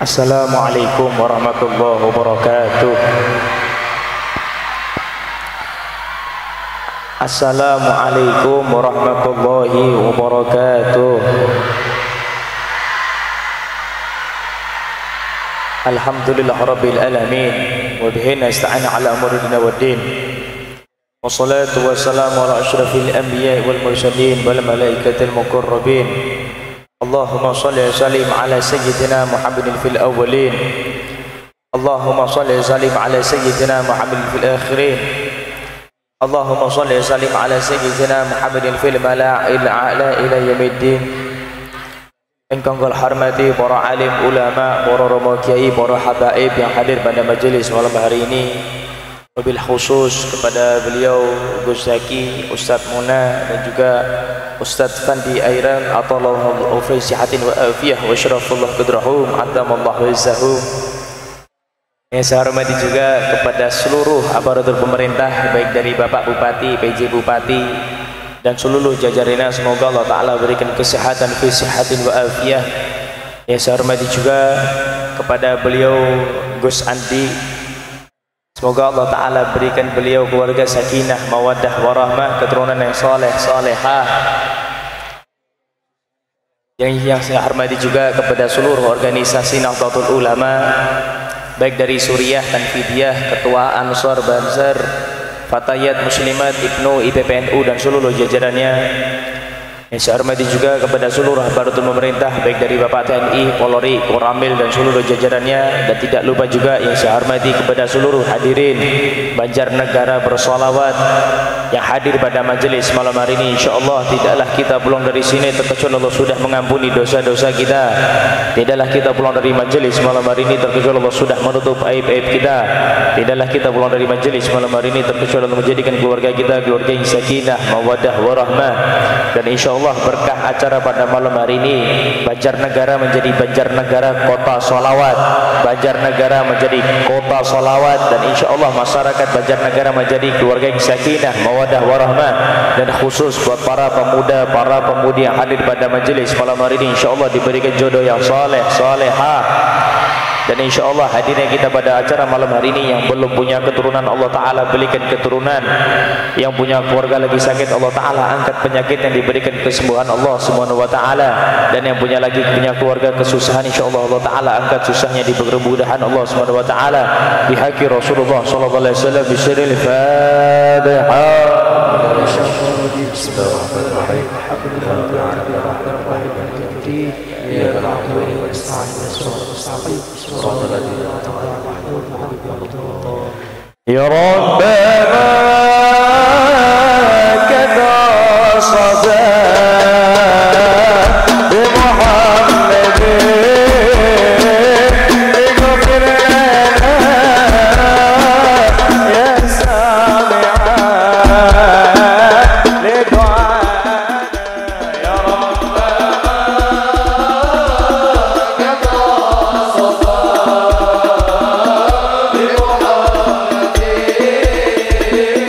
Assalamualaikum warahmatullahi wabarakatuh. Assalamualaikum warahmatullahi wabarakatuh. Alhamdulillah rabbil alamin wa bihi nasta'in ala umuri dunya waddin. Wassalatu wassalamu ala asyrafil anbiya'i wal mursalin wal malaikatil muqarrabin. Allahumma salli wa sallim ala sayyidina Muhammadin fil awwalin. Allahumma salli wa sallim ala sayyidina Muhammadin fil akhirin. Allahumma salli wa sallim ala sayyidina Muhammadin fil mala'il a'la ila yaumiddin. Engkau hormati para alim ulama, para romo kiai, para habaib yang hadir pada majelis malam hari ini. Wabil khusus kepada beliau Gus Zaki, Ustaz Muna dan juga Ustaz Fandi Airan, atallahu fi sihatin wa afiyah wa syarafullah qadrahum atamallahu izzahu. Yang saya hormati juga kepada seluruh aparatur pemerintah, baik dari Bapak Bupati, PJ Bupati dan seluruh jajarannya, semoga Allah Ta'ala berikan kesehatan fi sihatin wa afiyah. Yang saya hormati juga kepada beliau Gus Andi, semoga Allah Ta'ala berikan beliau keluarga sakinah, mawaddah, warahmah, keturunan yang soleh, solehah. Yang saya hormati juga kepada seluruh organisasi Nahdlatul Ulama, baik dari Suriah, Tanfidiyah, Ketua Ansor, Banser, Fatayat, Muslimat, Ibnu, IPPNU dan seluruh jajarannya. Yang saya hormati juga kepada seluruh aparatur pemerintah, baik dari Bapak TNI, Polri, Koramil dan seluruh jajarannya. Dan tidak lupa juga yang saya hormati kepada seluruh hadirin Banjarnegara bersolawat yang hadir pada majelis malam hari ini. InsyaAllah tidaklah kita pulang dari sini terkecuali Allah sudah mengampuni dosa-dosa kita. Tidaklah kita pulang dari majelis malam hari ini terkecuali Allah sudah menutup aib-aib kita. Tidaklah kita pulang dari majelis malam hari ini terkecuali Allah menjadikan keluarga kita keluarga yang sakinah, mawaddah, warahmah. Dan insyaAllah berkah acara pada malam hari ini, Banjarnegara menjadi Banjarnegara kota solawat, Banjarnegara menjadi kota solawat, dan insyaAllah masyarakat Banjarnegara menjadi keluarga yang sakinah, mawaddah, warahmah. Dan khusus buat para pemuda, para pemudi yang hadir pada majelis malam hari ini, insyaAllah diberikan jodoh yang soleh, solehah. Dan insyaAllah hadirnya kita pada acara malam hari ini, yang belum punya keturunan Allah Ta'ala berikan keturunan, yang punya keluarga lagi sakit Allah Ta'ala angkat penyakit, yang diberikan kesembuhan Allah Subhanahu wa Ta'ala, dan yang punya keluarga kesusahan insyaAllah Allah Ta'ala angkat susahnya, diberi kemudahan Allah Subhanahu wa Ta'ala bihaqi Rasulullah sallallahu alaihi wasallam. Bismillahil Fatihah. Bismillahirrahmanirrahim. Ya Rabbana kata sada bi Muhammadin ighfir lana ya sami'an li du'ana ya Rabbana kata sada bi Muhammadin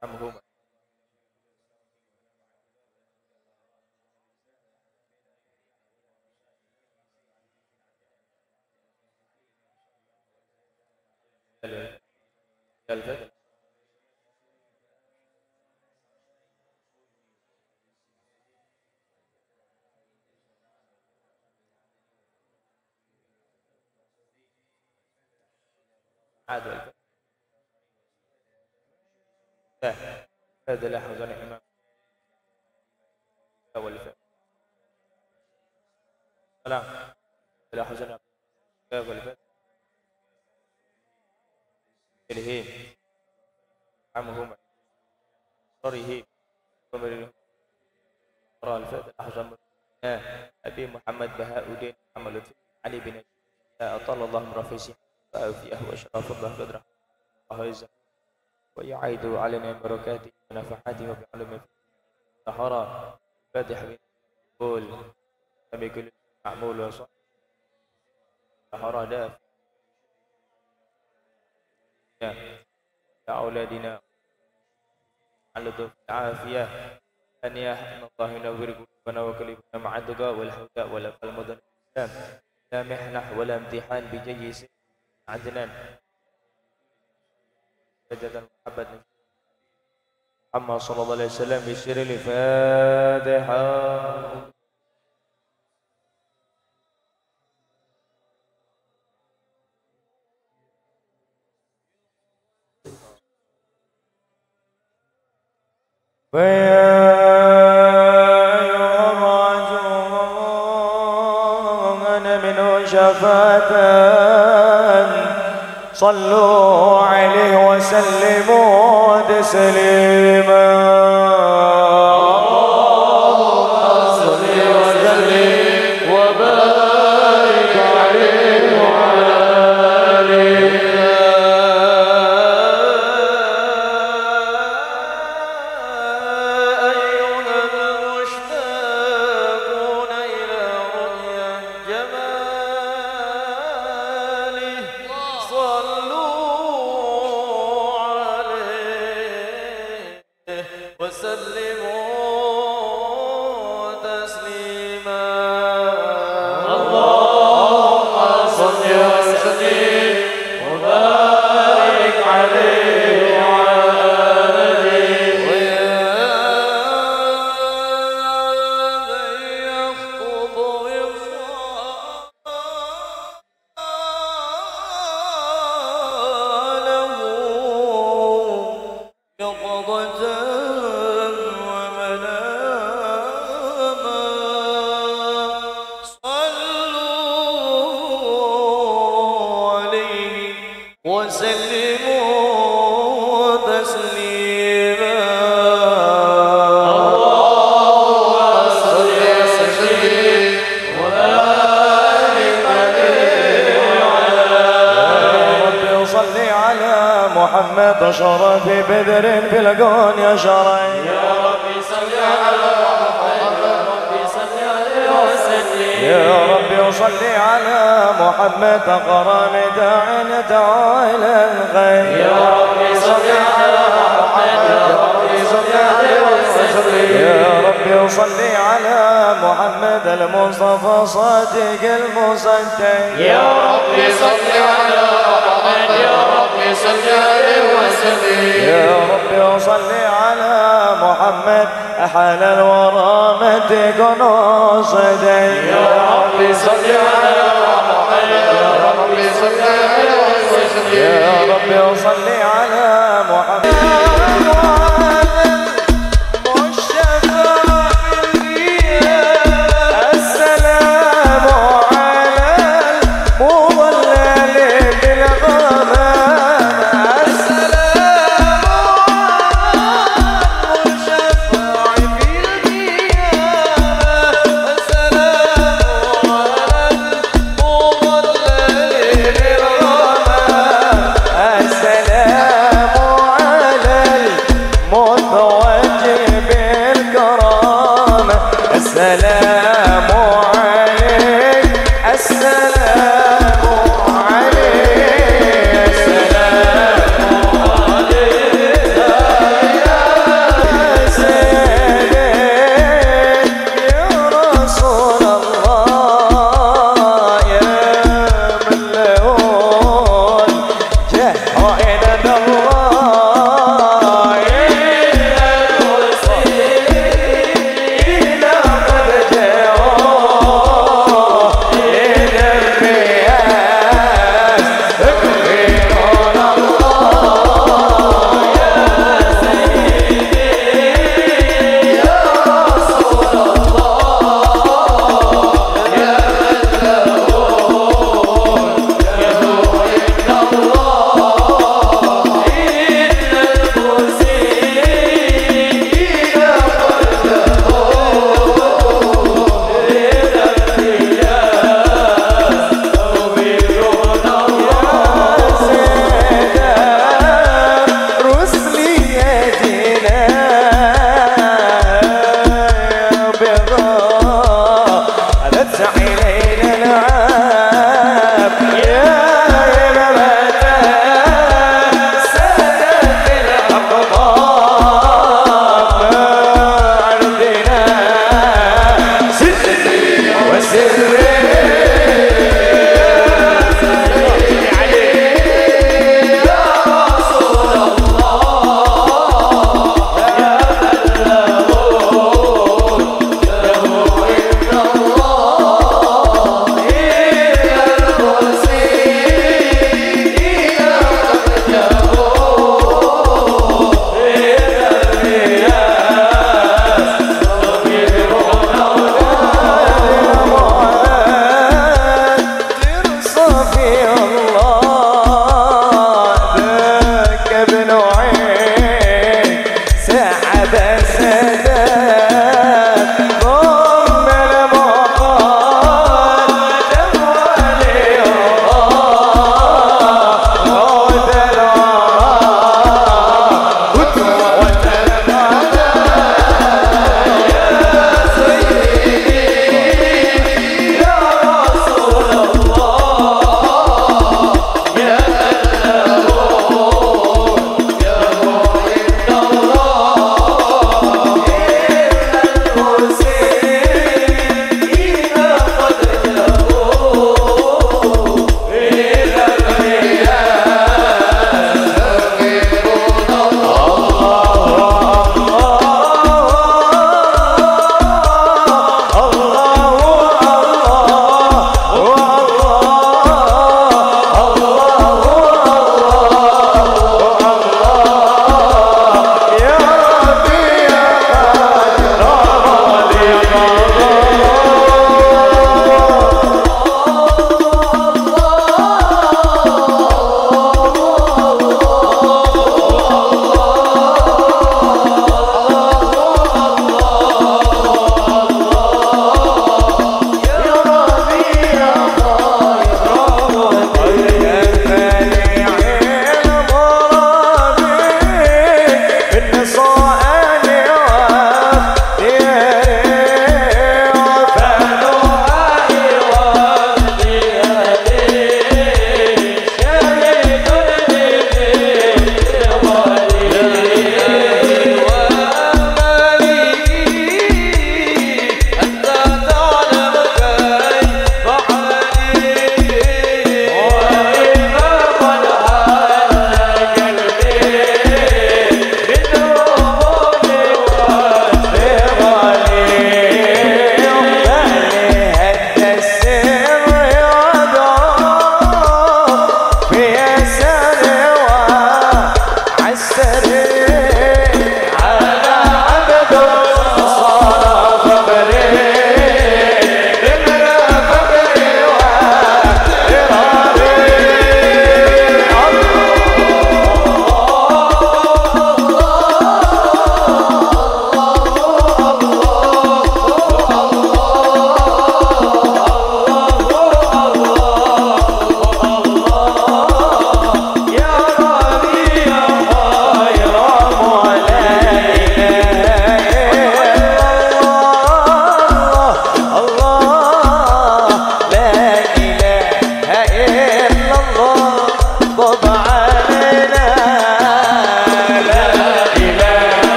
عنهم الفتى عاد الفتى هذا لا حزن إمام أول الفتى سلام لا حزن أول الفتى إليه عمهم صريه ومرهم رأى الفتى أحزن أبي محمد بهاء الدين محمد علي بن أطال الله من رفيسه وأوفيه وأشرف الله قدره وهيزه ويعيد علينا بركاته ونفحاته وبعلمه سحرا فاتح بن قول بكل معمول وصح سحرا داف يا أولادنا على لطف العافية أن يحن الله ينور قلوبنا وقلوبنا مع الدقاء والحوتاء والأقل مدن الإسلام لا محنة ولا امتحان بجيس عدنان سجدا محبة محمد صلى الله عليه وسلم بسر الفاتحة. فيا أيها الراجون منه شفاة صلوا عليه وسلموا تسليما. اللهم صل وسلم وبارك عليه وعلى آله. أيها المشتاقون إلى رؤيا جماله وسلموا تسليما. اللهم صل وسلم وبارك عليه وعلى آله. ويا من يخطب وصاله يقظة وسلموا تسليما. اللهم صل وسلم وبارك عليه وعلى آله. يا رب صل على محمد شرف بدر في الكون يا شرعي. يا رب صل على محمد صل عليه وسلم. يا رب صل على محمد كرم داع يدعو إلى الخير. يا رب صل على محمد يا رب صل عليه وسلم. يا رب صل على محمد المصطفى صادق المصدق. يا رب صل على محمد يا رب صل عليه وسلم. يا رب صل على محمد أحلى الورى متك نصدي. يا رب صل على محمد يا رب صل عليه وسلم. يا رب صل على محمد السلام على المضلل بالغمام. السلام على المشفع في القيامة. السلام على المضلل بالغمام. السلام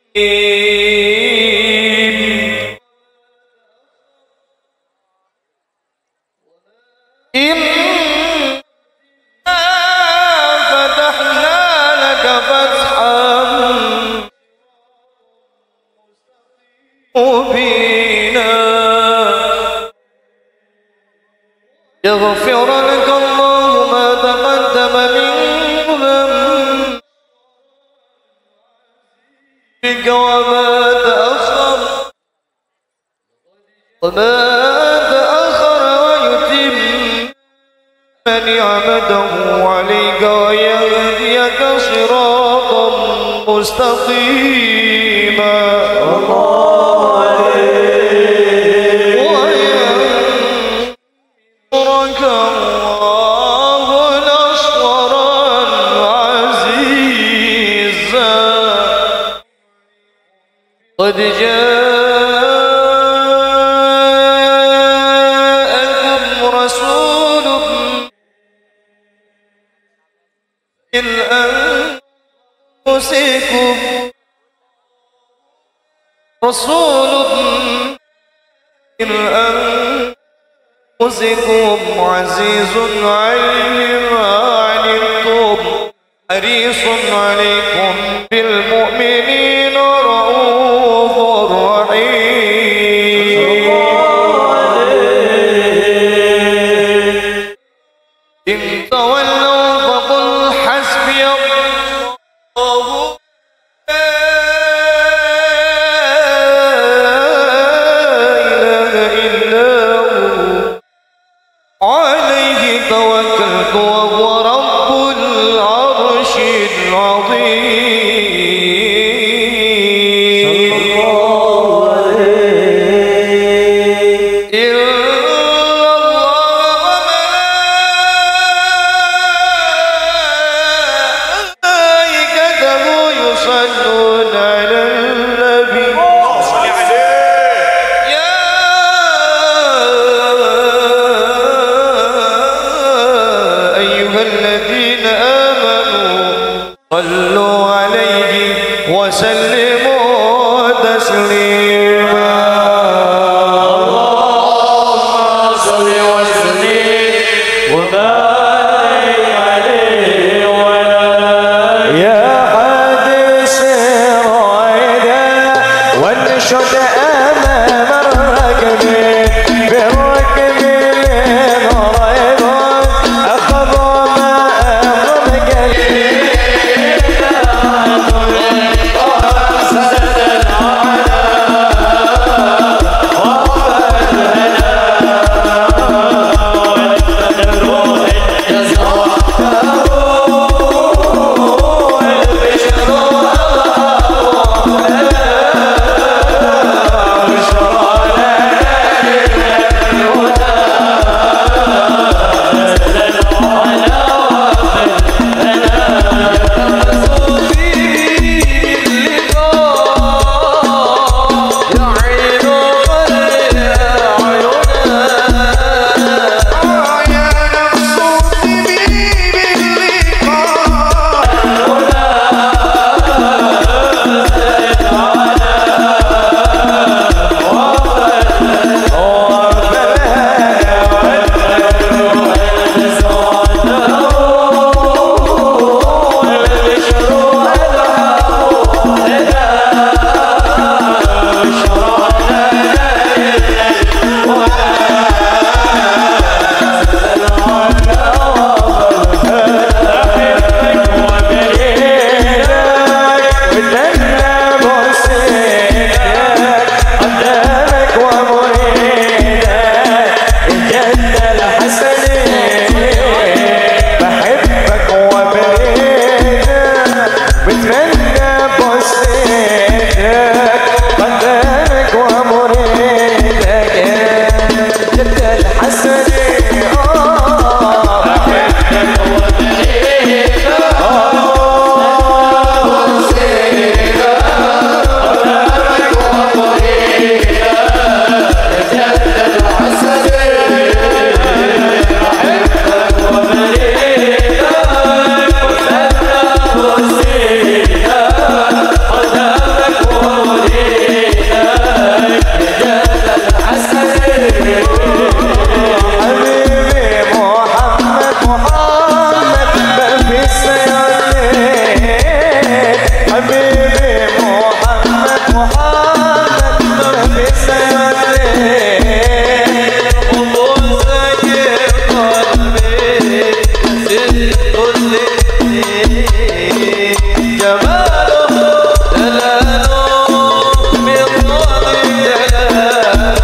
يغفر لك الله ما تقدم من ذنبك وما تأخر ويتم نعمته عليك ويهديك صراطا مستقيما. قد جاءكم رسول من أنفسكم عزيز عليه ما عنتم حريص عليكم بالمؤمنين رؤوف رحيم. إن تولوا فقل حسبي الله لا إله إلا هو عليه توكلت وهو رب العرش العظيم. صلوا عليه وسلموا تسليما. اللهم صل وسلم وبارك عليه وعلى يا حديث رويدا وانشد امام الركب بالركب الغريب اخذ ما امر قلبي حبيبي محمد محمد مهدي سيدي قبوسك قلبي زد كل جماله دلاله من طالب دلاله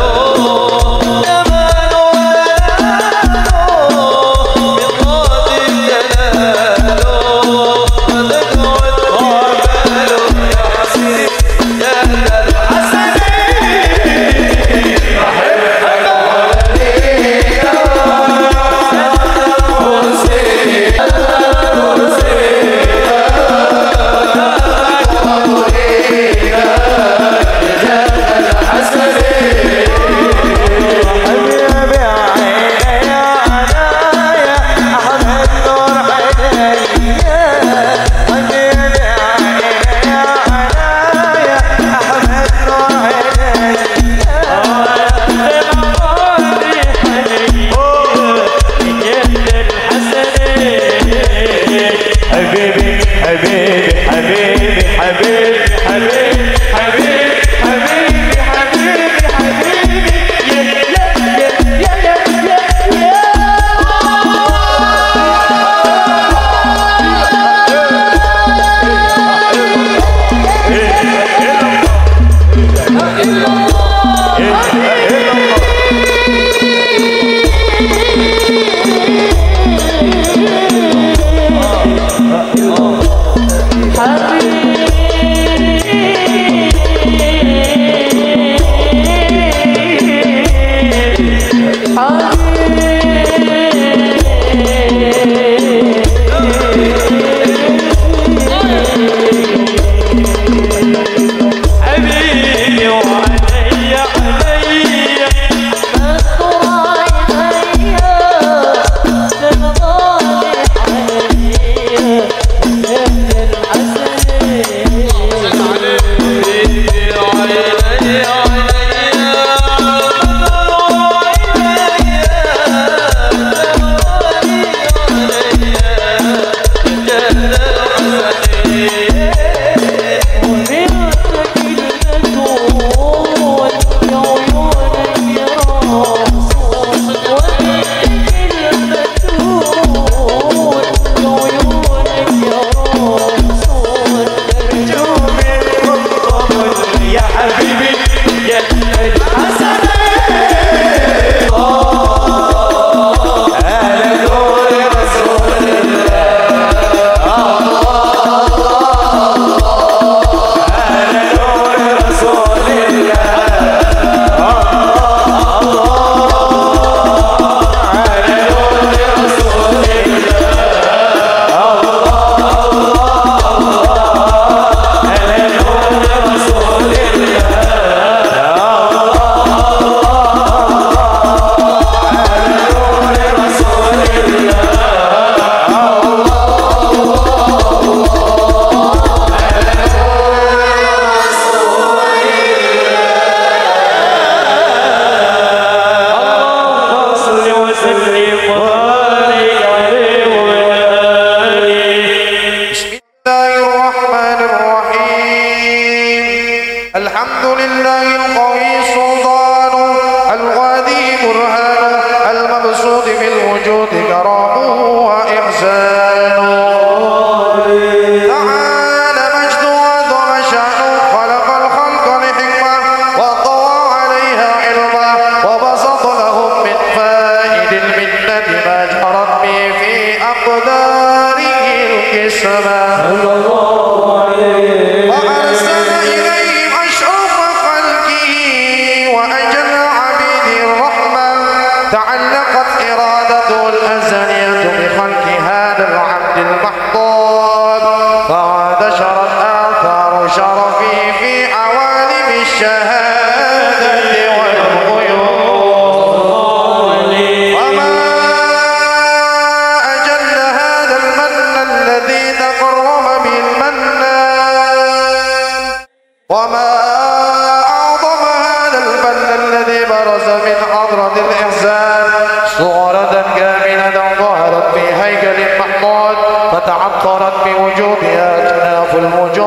فتعطرت بوجودها أكناف الموجود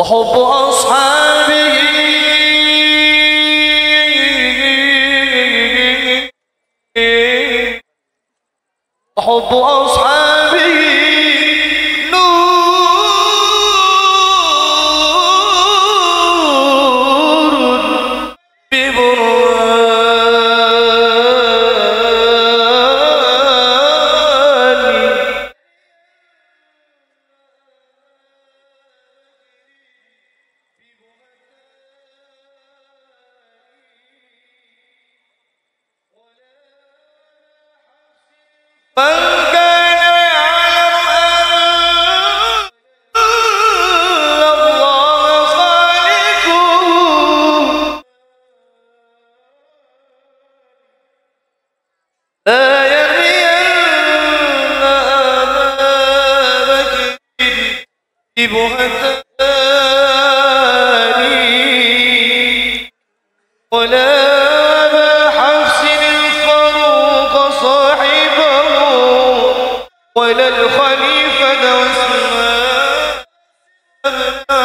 وحب أصحابه وحب أصحابه نور ببرهان من كان يعلم أن الله خالقه لا يرمين أبا بكر ببهتان ولا أبا حفص الفاروق صاحبه ولا الخليفة وعثمان بن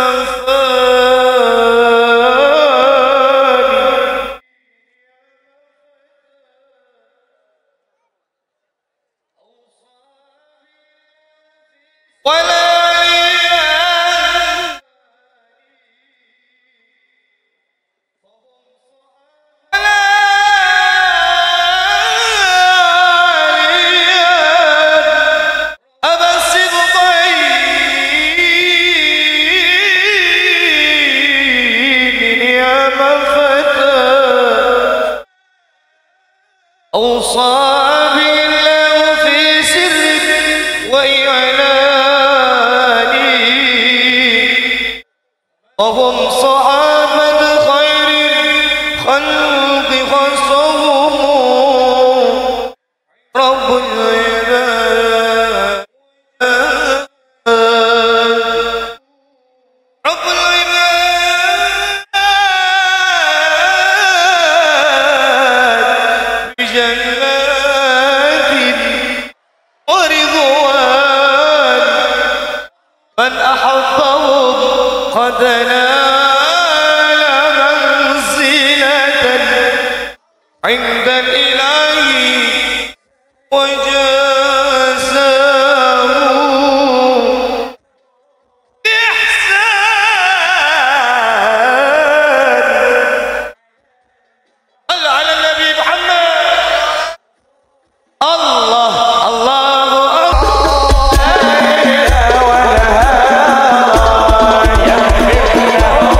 عفان ولا أبا السبطين يا من فتى أوصى به الله في سر وإعلانه وهم صحابة خير الخلق خصهم رب العباد رب العباد بجنات ورضوان من أحبهم قد نال منزلة عند الإله وجازاه بإحسان. صل على النبي محمد. الله الله أكبر.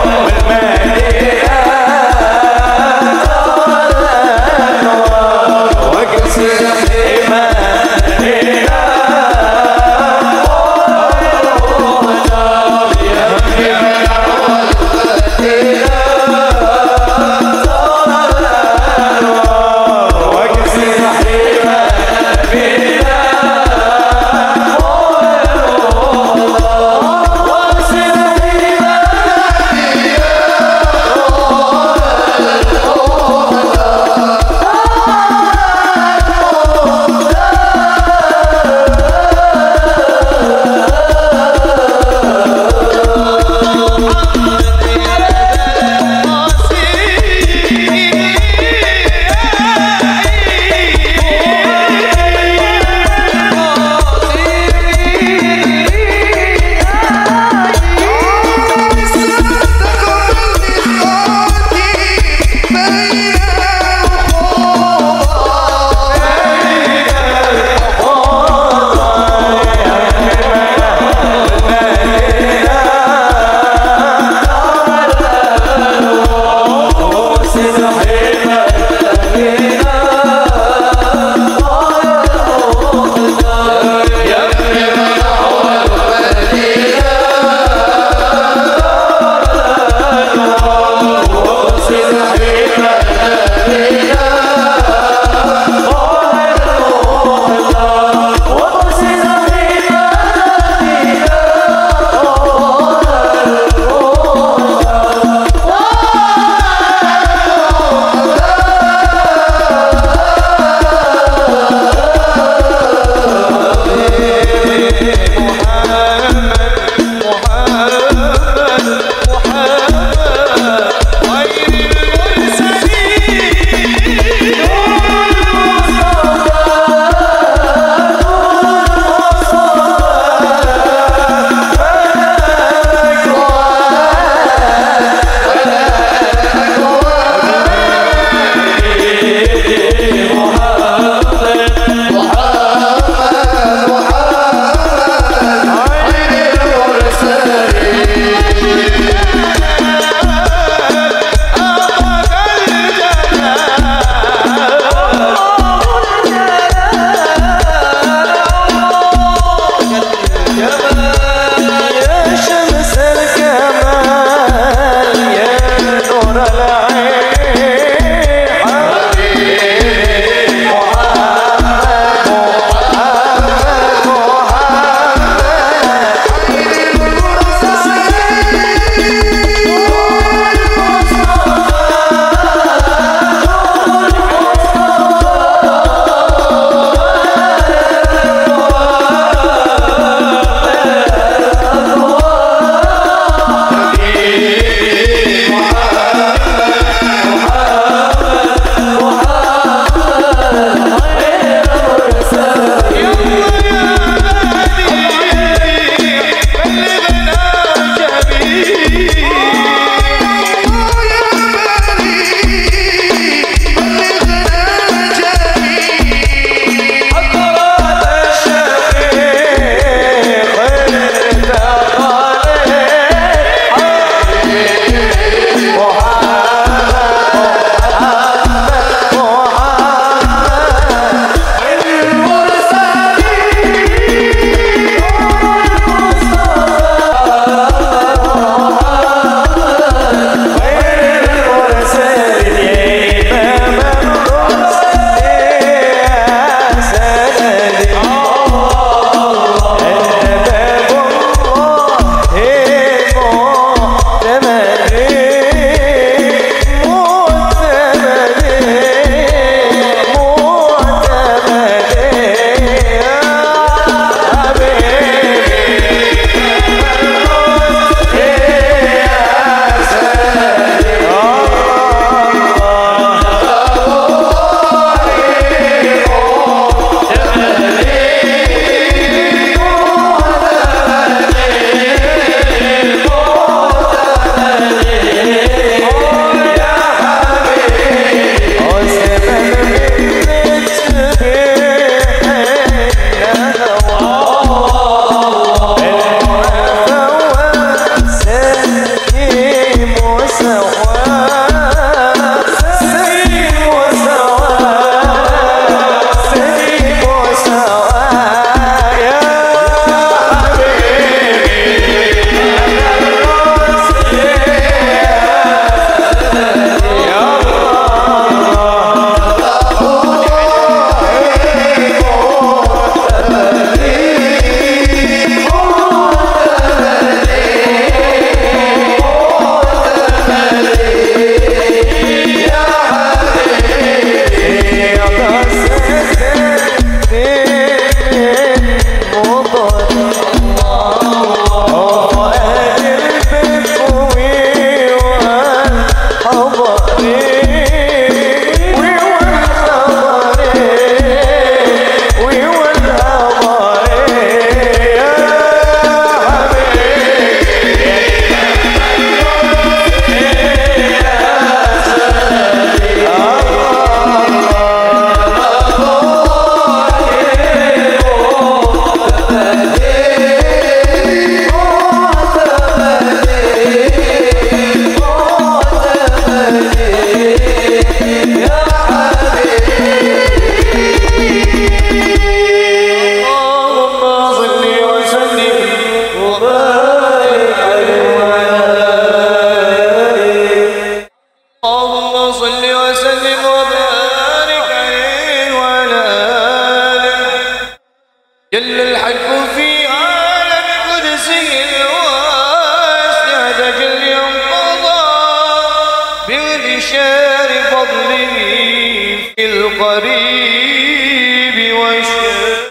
القريب والشاسع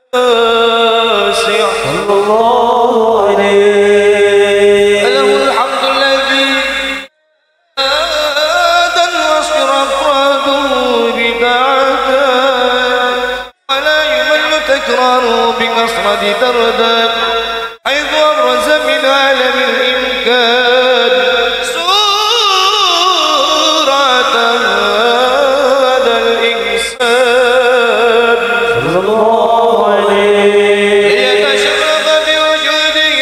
صلى الله عليه. له الحمد الذي زاد النصر أفراده بدعته ولا يمل تكراره بكثرة تردد حيث أبرز من عالم الإمكان صورة هذا الإنسان صلى الله عليه. ليتشرف بوجوده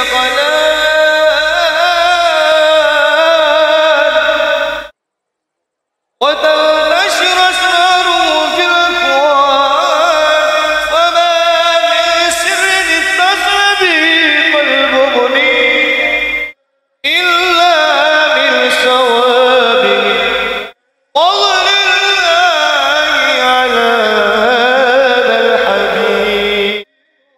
ثقلان وتنتشر أسراره في الأكوان فما من سر اتصل به قلب منيب إلا من ثوابه فضل الله على هذا الحبيب.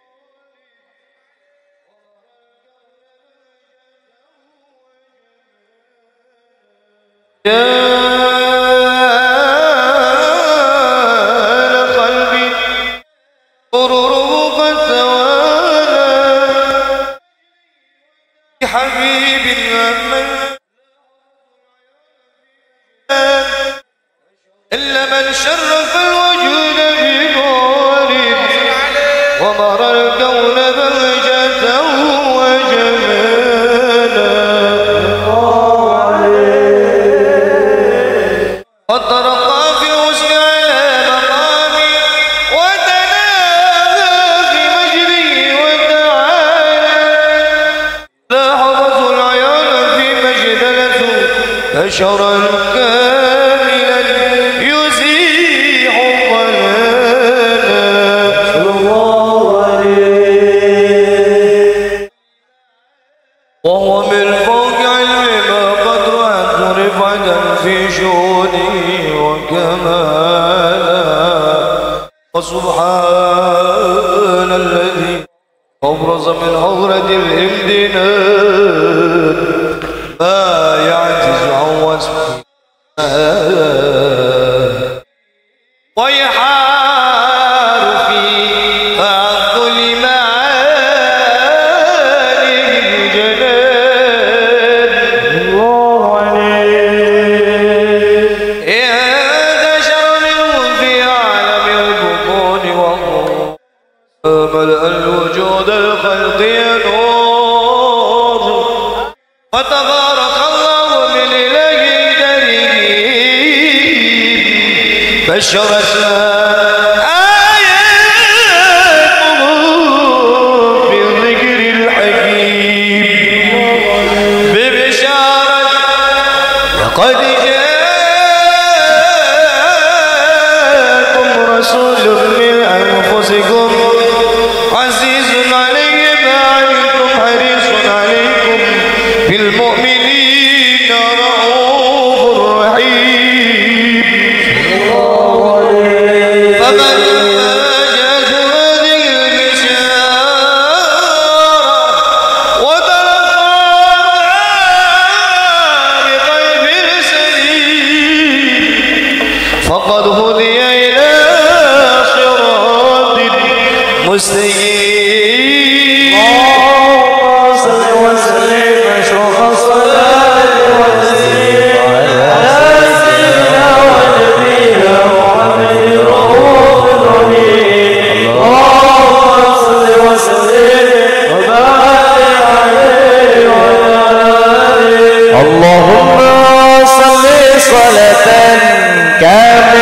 جال قلبي سروره قد توالى بحبيب أمن إلا من شرف الوجود بنور ومر الكون بهجته وجمالا وترقى في حسن على مقامي وتناهى في مجده وتعالى لا حفظ العيان في مجدلته بشرا كاملا يزيح الضلالا صلى الله عليه. وهو من فوق علم ما قد رأت رفعة في شؤونه وكمالا وسبحان الذي أبرز من حضرة الامتنان ما يعجز عن وصفه ويحار فيه عن كل معاني الجلال الله عليه. انتشر منه في عالم البطون وملأ الوجود الخلقي نور وتبارك الله من إله كريم بشرت آياته بالذكر الحكيم ببشارة لقد جاءكم رسول من أنفسكم عزيز عليه ما عنتم حريص عليكم بالمؤمنين رؤوف رحيم. فمن أجاز هذه البشارة وتلقاها بقلب سليم فقد هدي إلى صراط مستقيم. صل وسلم أشرف الصلاة والسلام على سيدنا ونبينا محمد رؤوف رحيم. اللهم صل وسلم وبارك عليه وعلى آله. اللهم صل صلاة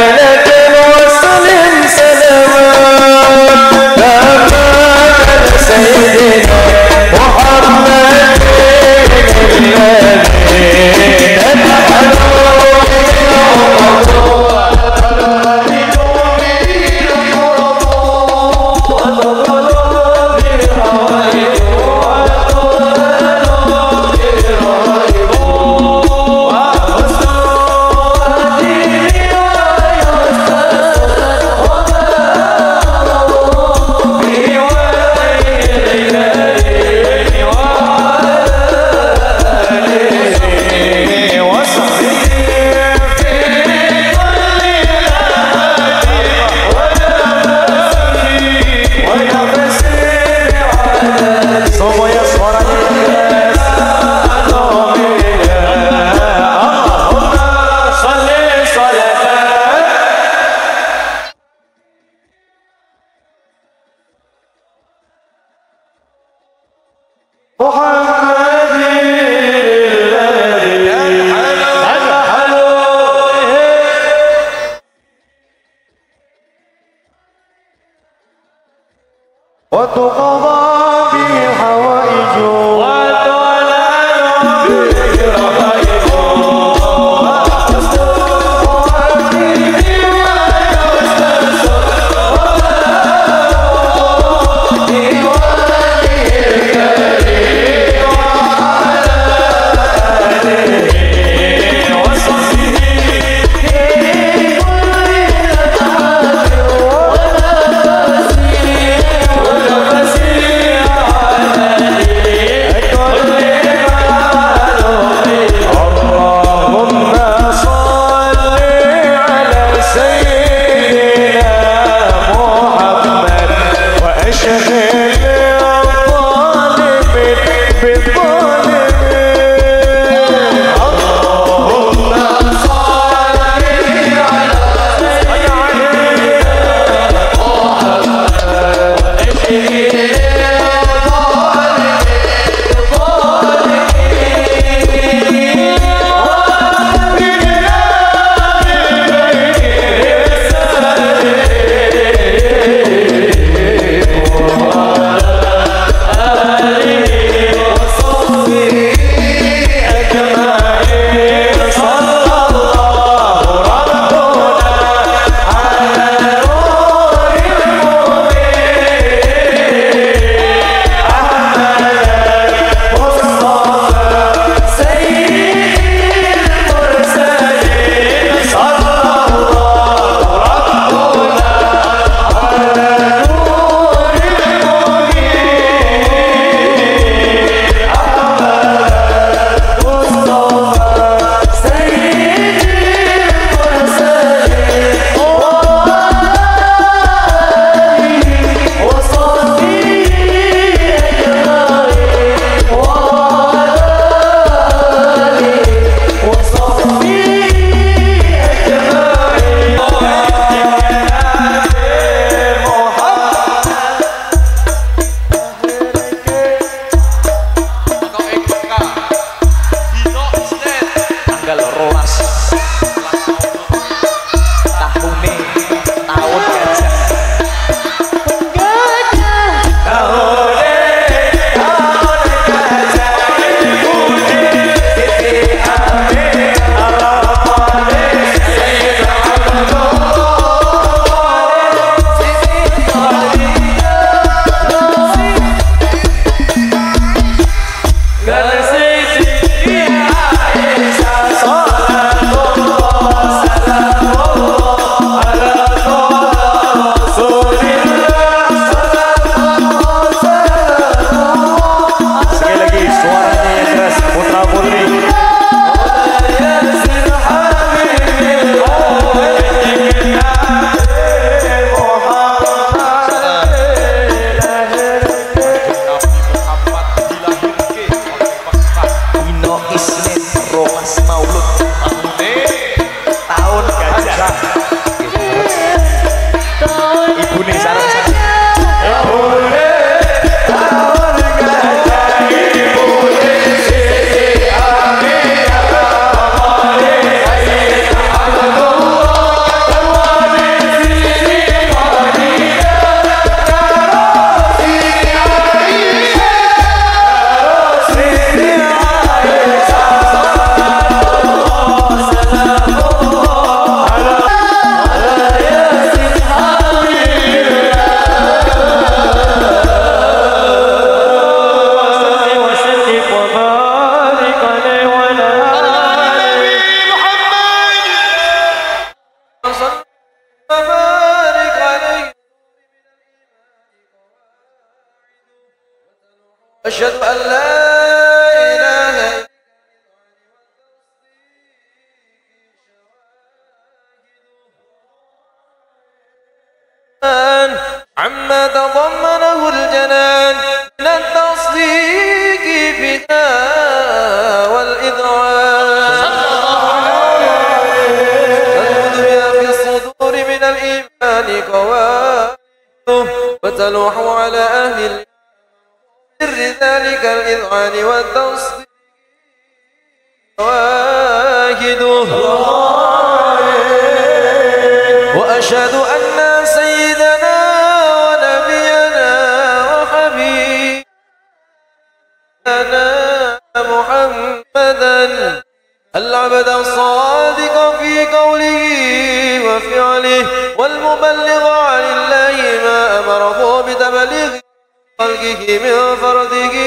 كاملة وسلم سلاما Semuanya suaranya keras. Allahumma sholli sholatan Muhammadin alladhi an'amta wa tuqadha bihi hawaiju wa tu'lanu bihi rabaibu أشهد أن لا إله إلا عما تضمنه الجنان من التصديق تلوح على أهل سر ذلك الإذعان والتصديق واحده. وأشهد أن سيدنا ونبينا وحبيبنا محمدا العبد الصادق في قوله وفعله والمبلغ عن الله ما أمره بتبليغ خلقه من فرده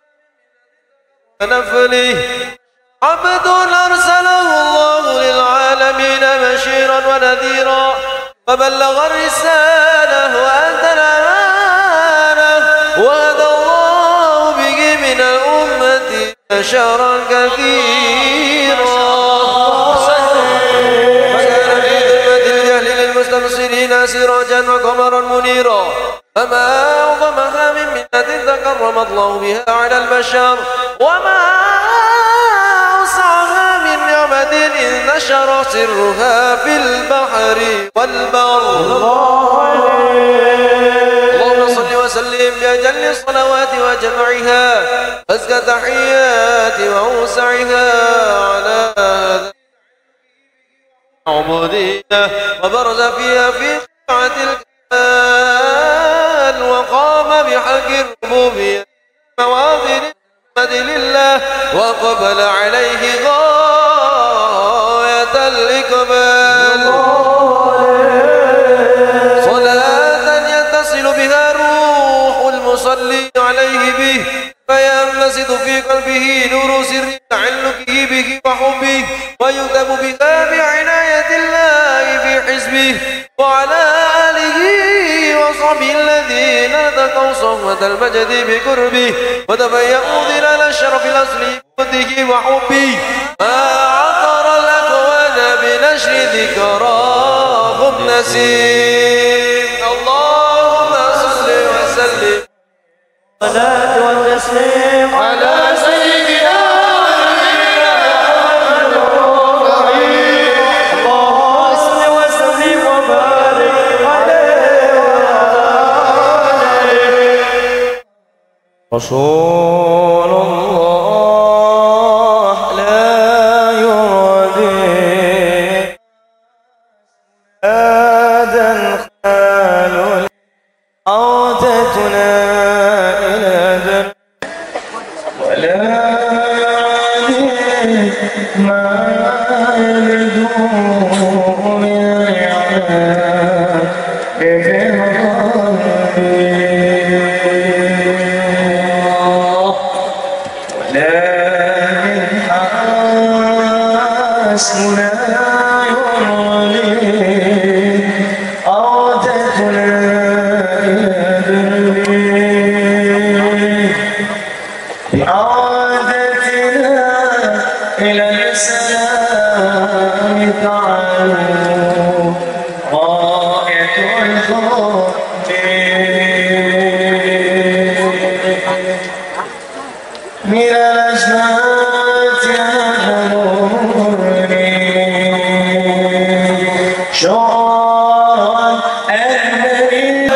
ونفله. عبد أرسله الله للعالمين بشيرا ونذيرا فبلغ الرسالة وأدى الأمانة وهدى الله به من الأمة بشرا كثيرا. فكان في ظلمة الجهل للمستبصرين سراجا وقمرا منيرا. فما أعظمها من منة تكرم الله بها على البشر وما أوسعها من نعمة إذ نشر سرها في البحر والبر. اللهم صل وسلم بأجل الصلوات وجمعها أزكى تحيات وأوسعها على عبودية وبرز فيها في خلعة الكمال وقام بحق الربوبية مواطن لله وقبل عليه غاية الإقبال. صلاة يتصل بها روح المصلي عليه به فينبسط في قلبه نور سر تعلقه به وحبه ويكتب بها بعناية الله في حزبه. وعلى آله وصحبه الذين ذكوا صفوة المجد بقربه وتبيأوا ظلال الشرف الأصلي بوده وحبه. ما عطر الأكوان بنشر ذكراهم نسيم. اللهم صل وسلم صلاة والتسليم على سيدنا محمد الرحيم. اللهم صل وسلم وبارك عليه وعلى آله. رسول الله لا يرضي آدم خال عودتنا إلى در ولا ما يلدون من عياد في القلب ولكن حسبنا يرضي عودتنا عودتنا إلى السلام تعالوا غاية الخوف من الأجنات يحضرني شعرا أنني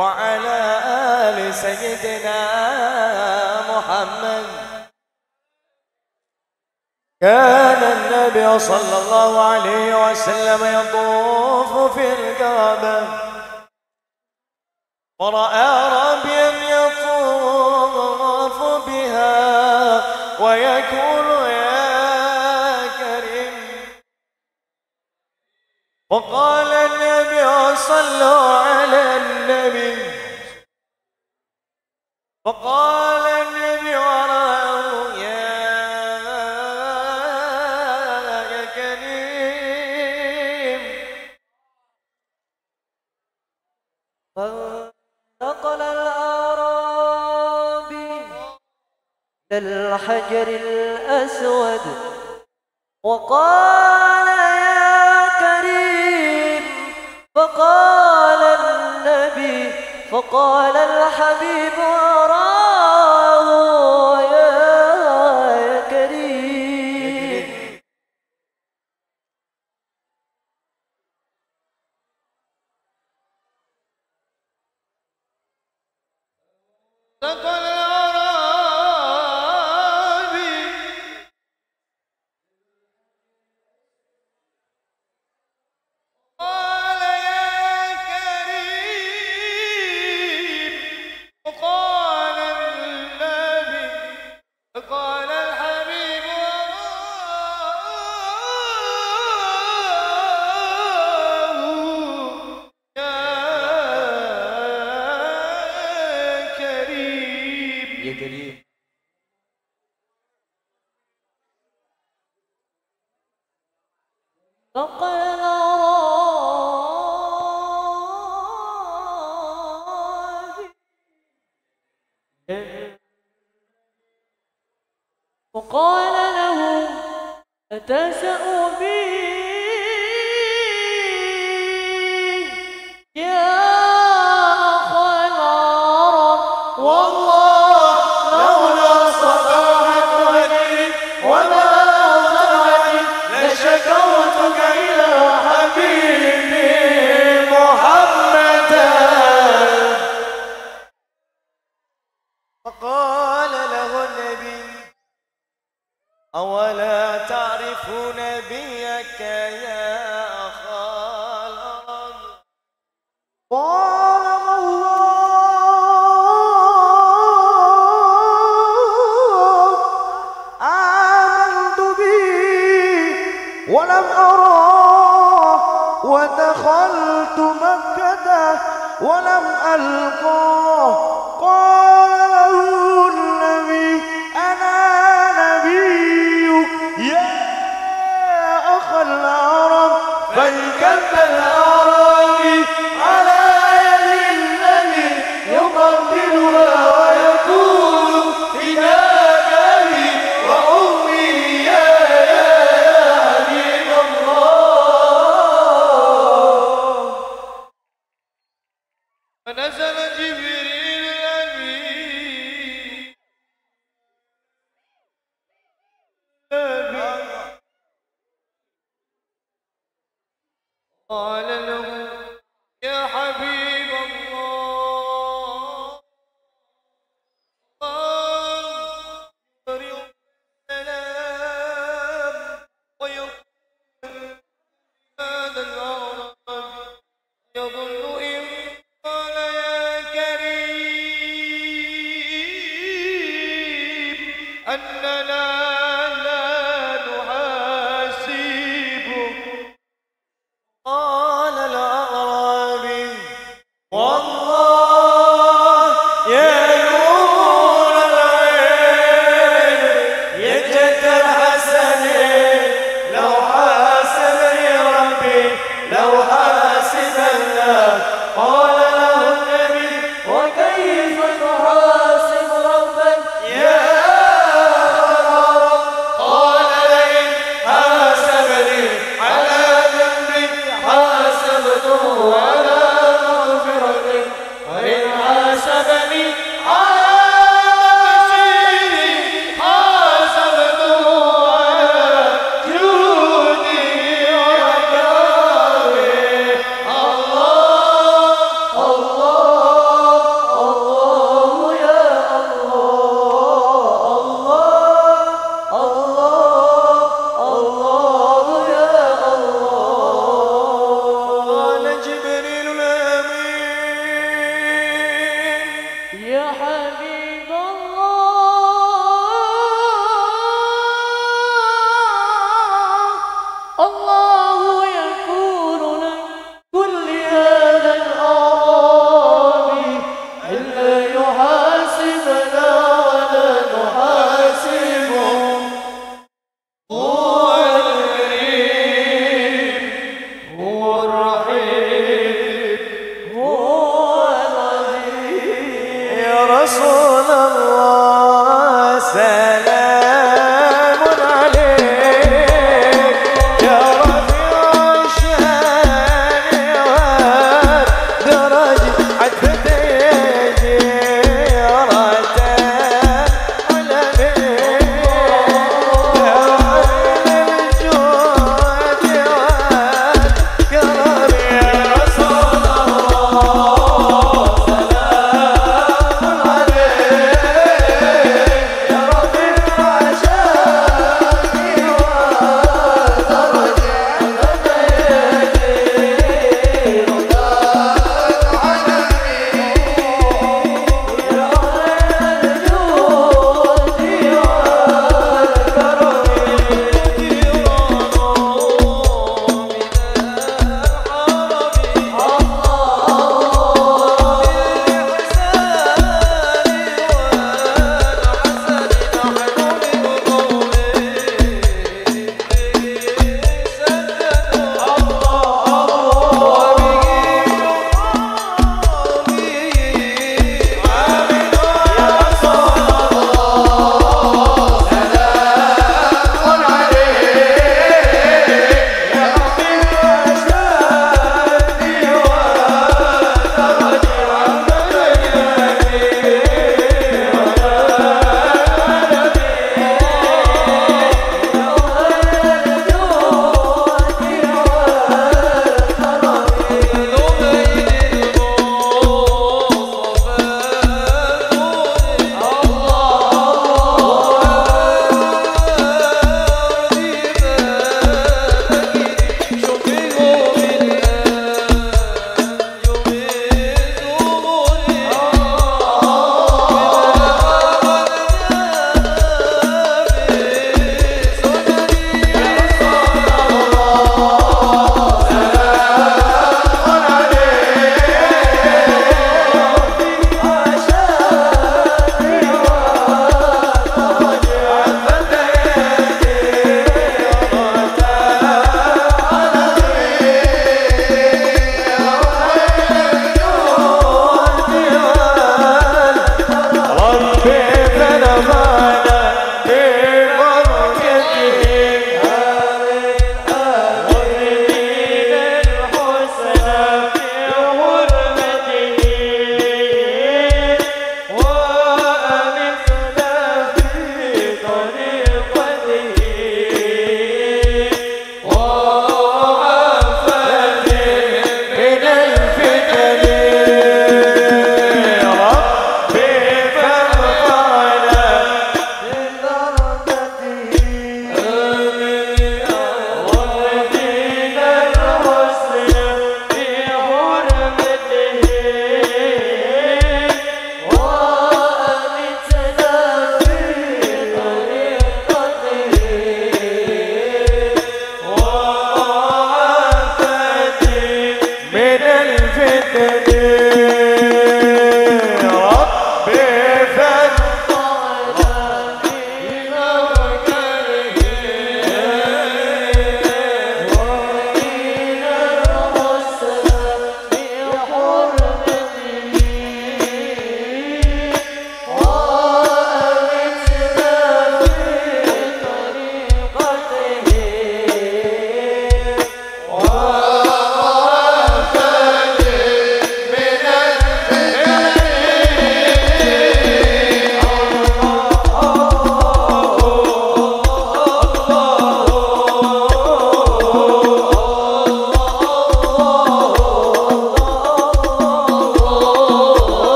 وعلى آل سيدنا محمد. كان النبي صلى الله عليه وسلم يطوف في الكعبة ورأى ربيا يطوف بها ويقول يا كريم، وقال النبي صلوا على النبي، فقال النبي وراه يا كريم، فانتقل الأعرابي للحجر الأسود وقال يا كريم، فقال النبي، فقال الحبيب أراه يا كريم. فقال الأعرابي قال يا كريم، وقال النبي، فقال الحبيب يا كريم. يا كريم. فقال وقال له أتسأ بي يا أخا العرب، والله لولا صباحة وجهي وما طلعتي لشكوتك إلى حبيبي محمدا. فقال له النبي أولا تعرف نبيك يا أخا الأرض؟ قال الله آمنت به ولم أراه ودخلت مكة ولم ألقاه. قال له النبي أنا يا أخا العرب، فانكب الأعرابي على يد النبي يقبلها ويقول فداك أبي وأمي يا حبيب الله. فنزل جبريل الأمين قال له يا حبيب الله، قال يقرئ السلام ويقول هذا العرب يظن إن قال يا كريم أننا لا نحاسبك. قال الأعرابي والله يا نور العين يا جد الحسن لو حاسبني ربي لو حاسبنا. قال له النبي وكيف تحاسب ربك يا العرب؟ قال لئن حاسبني على ذنبي حاسبته على مغفرة رسول الله سلام عليك يا رفيع الشان ودرج عتبة جيرة على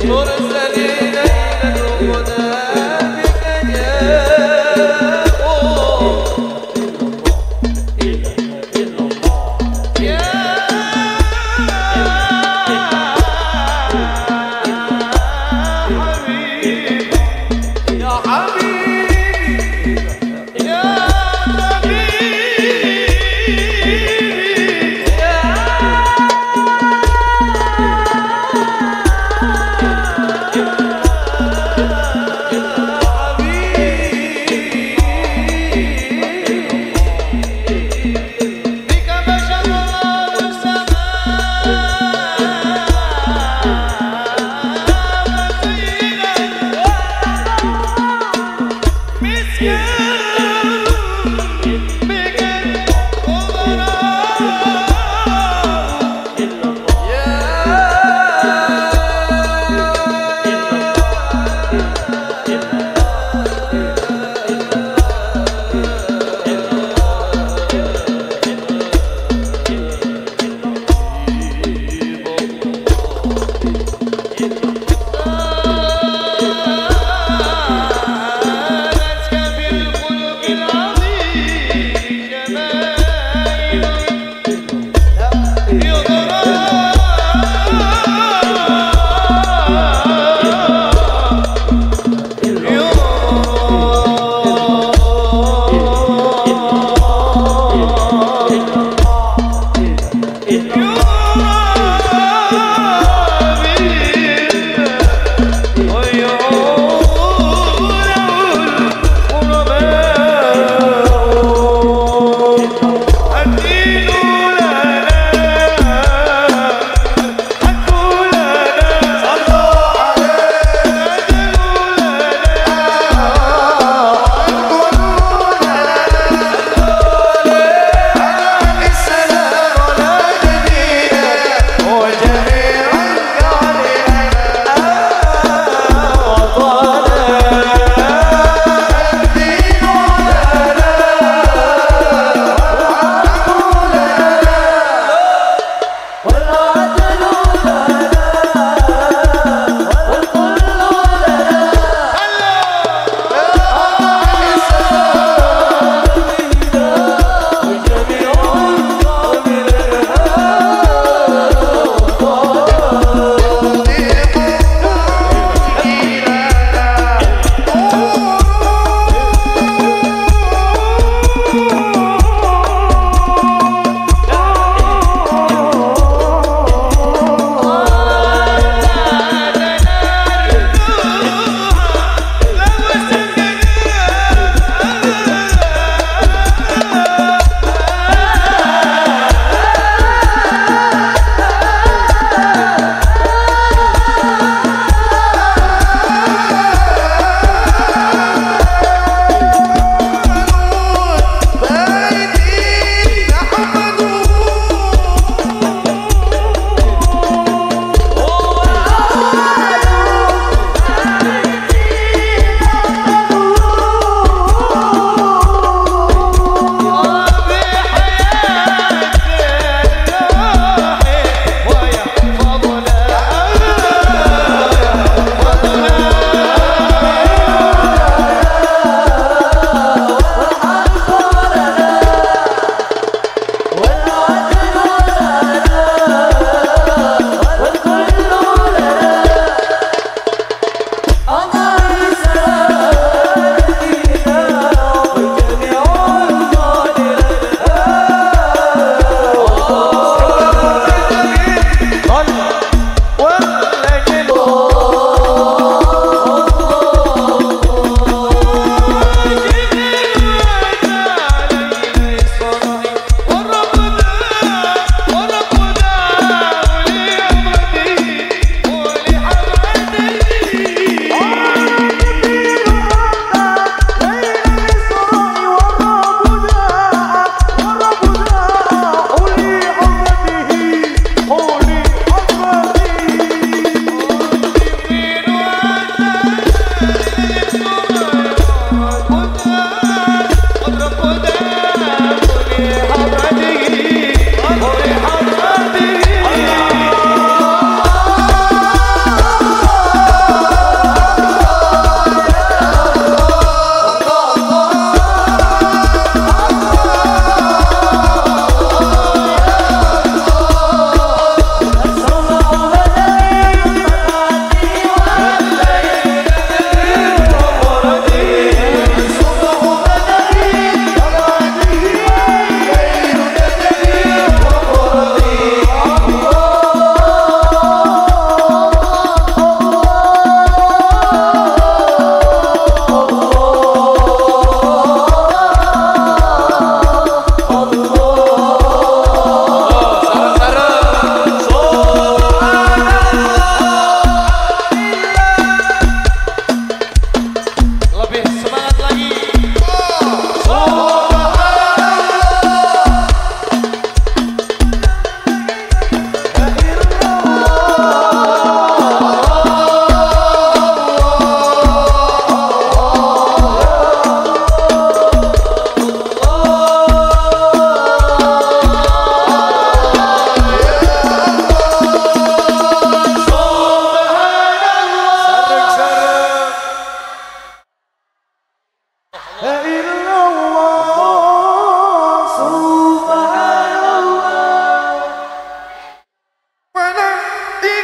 مرسلين إلى الهدى بك جاءوا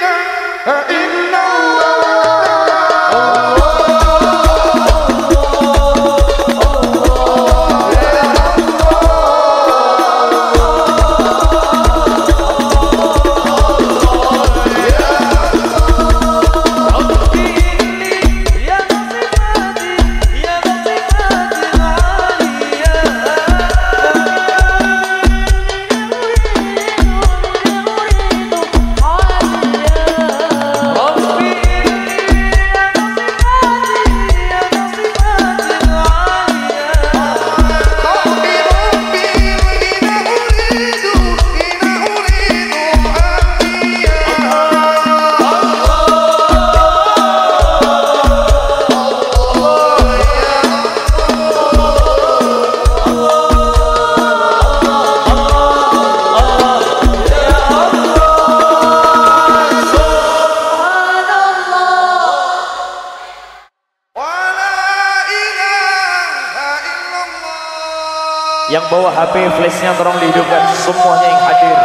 Yang bawa HP flashnya tolong dihidupkan semuanya yang hadir.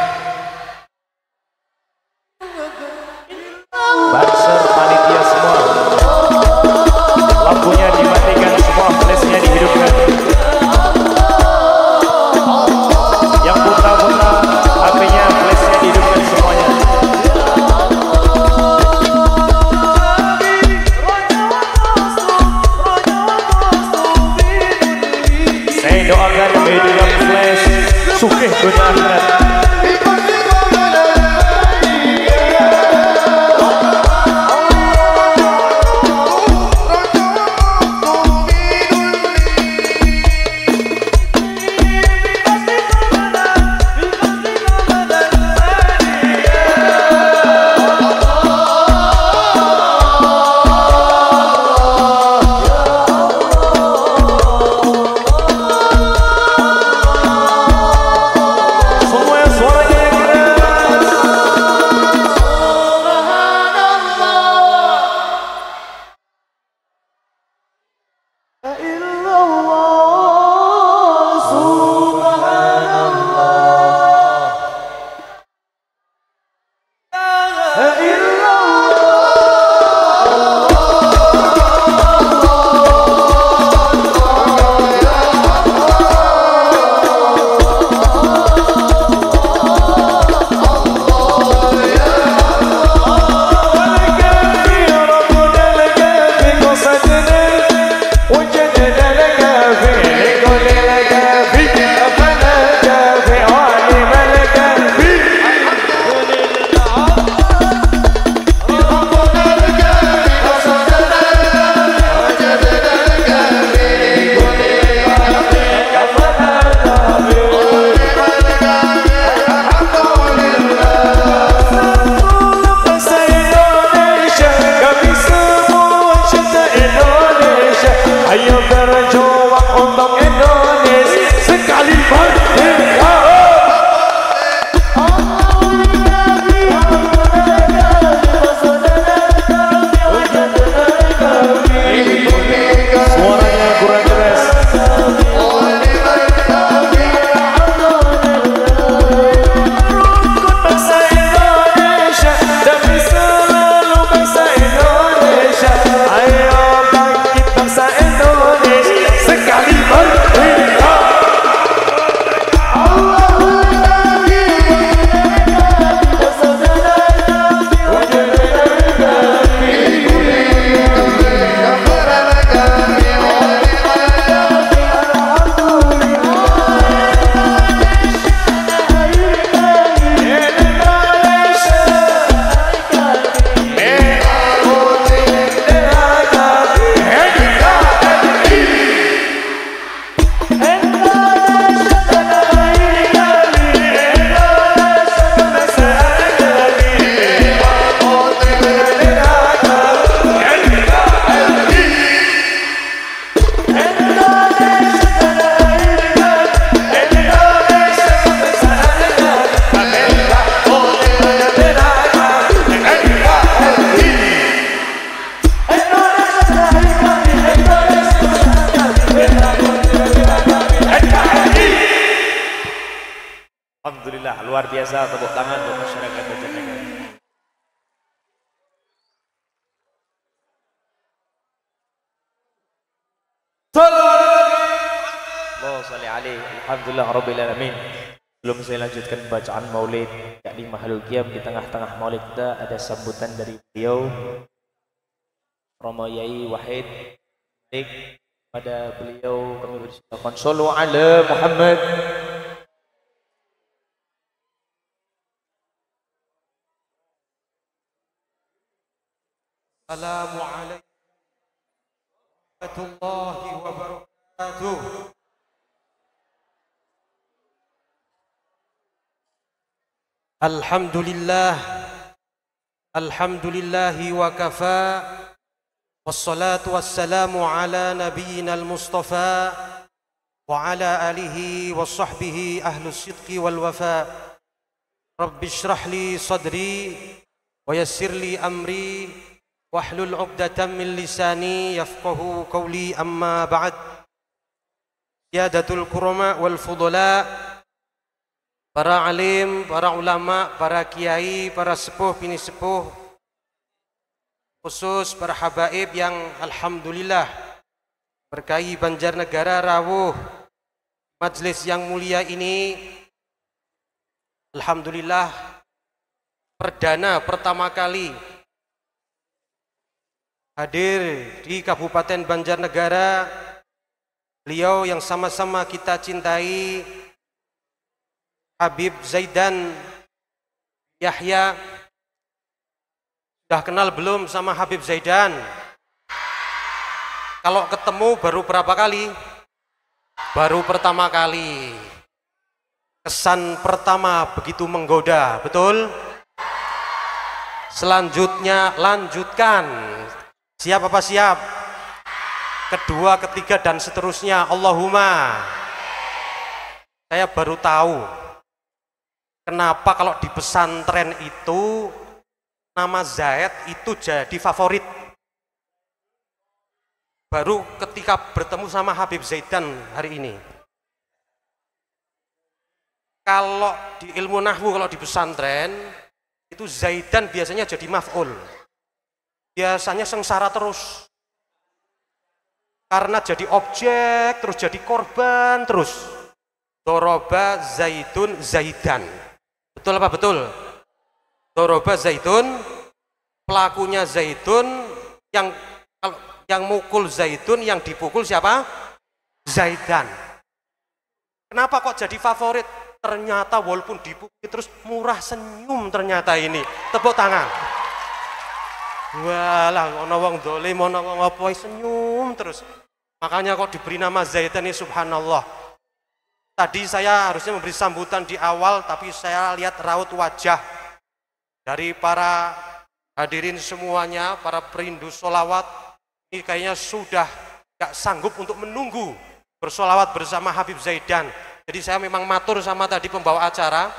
Banser panitia semua, lampunya dimatikan semua, flashnya dihidupkan. Yang putra-putra HP-nya flashnya dihidupkan semuanya. Saya doakan kehidupan flash sukih dunia akhirat. Alhamdulillah, luar biasa, tepuk tangan untuk masyarakat Bojonegoro. Allahumma shalli alaihi. Alhamdulillah rabbil alamin. Sebelum saya lanjutkan bacaan maulid yakni Mahalul Qiyam, di tengah-tengah maulid kita ada sambutan dari beliau Romo Yai Wahid. Pada beliau kami bersyukur. Shallu ala Muhammad. Assalamualaikum warahmatullahi wabarakatuh. Alhamdulillahi wa kafa, wassalatu wassalamu ala nabiyyina al-mustafa wa ala alihi wa sahbihi ahlus sidqi wal wafa. Rabbi shrah li sadri wa yassir li amri wahlul 'uqdatam min lisani yafqahu qawli, amma ba'd. Siyadatul kurama wal fudala, para alim, para ulama, para kiai, para sepuh, bini sepuh, khusus para habaib yang alhamdulillah berkahi Banjarnegara rawuh majelis yang mulia ini. Alhamdulillah perdana pertama kali hadir di Kabupaten Banjarnegara beliau yang sama-sama kita cintai, Habib Zaidan Yahya. Sudah kenal belum sama Habib Zaidan? Kalau ketemu baru berapa kali? Baru pertama kali. Kesan pertama begitu menggoda, betul? Selanjutnya lanjutkan. Siap apa siap? Kedua, ketiga, dan seterusnya. Allahumma. Saya baru tahu kenapa kalau di pesantren itu nama Zaid itu jadi favorit. Baru ketika bertemu sama Habib Zaidan hari ini. Kalau di ilmu nahwu, kalau di pesantren itu Zaidan biasanya jadi maf'ul. Biasanya sengsara terus. Karena jadi objek, terus jadi korban, terus. Doroba Zaidun Zaidan. Betul apa betul? Doroba Zaidun, pelakunya Zaidun, yang mukul Zaidun, yang dipukul siapa? Zaidan. Kenapa kok jadi favorit? Ternyata walaupun dipukul terus murah senyum ternyata ini. Tepuk tangan. Walah, ono wong dolim, ono wong apa senyum terus. Makanya kok diberi nama Zaidan ini, subhanallah. Tadi saya harusnya memberi sambutan di awal, tapi saya lihat raut wajah dari para hadirin semuanya, para perindu sholawat, ini kayaknya sudah gak sanggup untuk menunggu bersolawat bersama Habib Zaidan. Jadi saya memang matur sama tadi pembawa acara,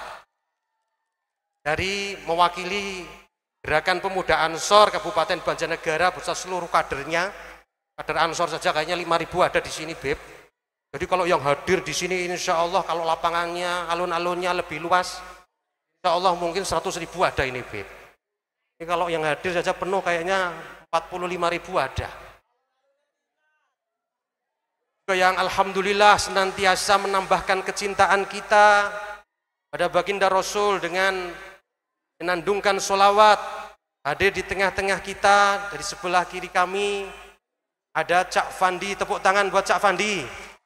dari mewakili Gerakan Pemuda Ansor Kabupaten Banjarnegara beserta seluruh kadernya. Kader Ansor saja kayaknya 5.000 ada di sini, Beb. Jadi kalau yang hadir di sini insya Allah kalau lapangannya, alun-alunnya lebih luas, insya Allah mungkin 100.000 ada ini, Beb. Ini kalau yang hadir saja penuh kayaknya 45.000 ada. Yang alhamdulillah senantiasa menambahkan kecintaan kita pada baginda Rasul dengan menandungkan sholawat. Hadir di tengah-tengah kita, dari sebelah kiri kami ada Cak Fandi. Tepuk tangan buat Cak Fandi.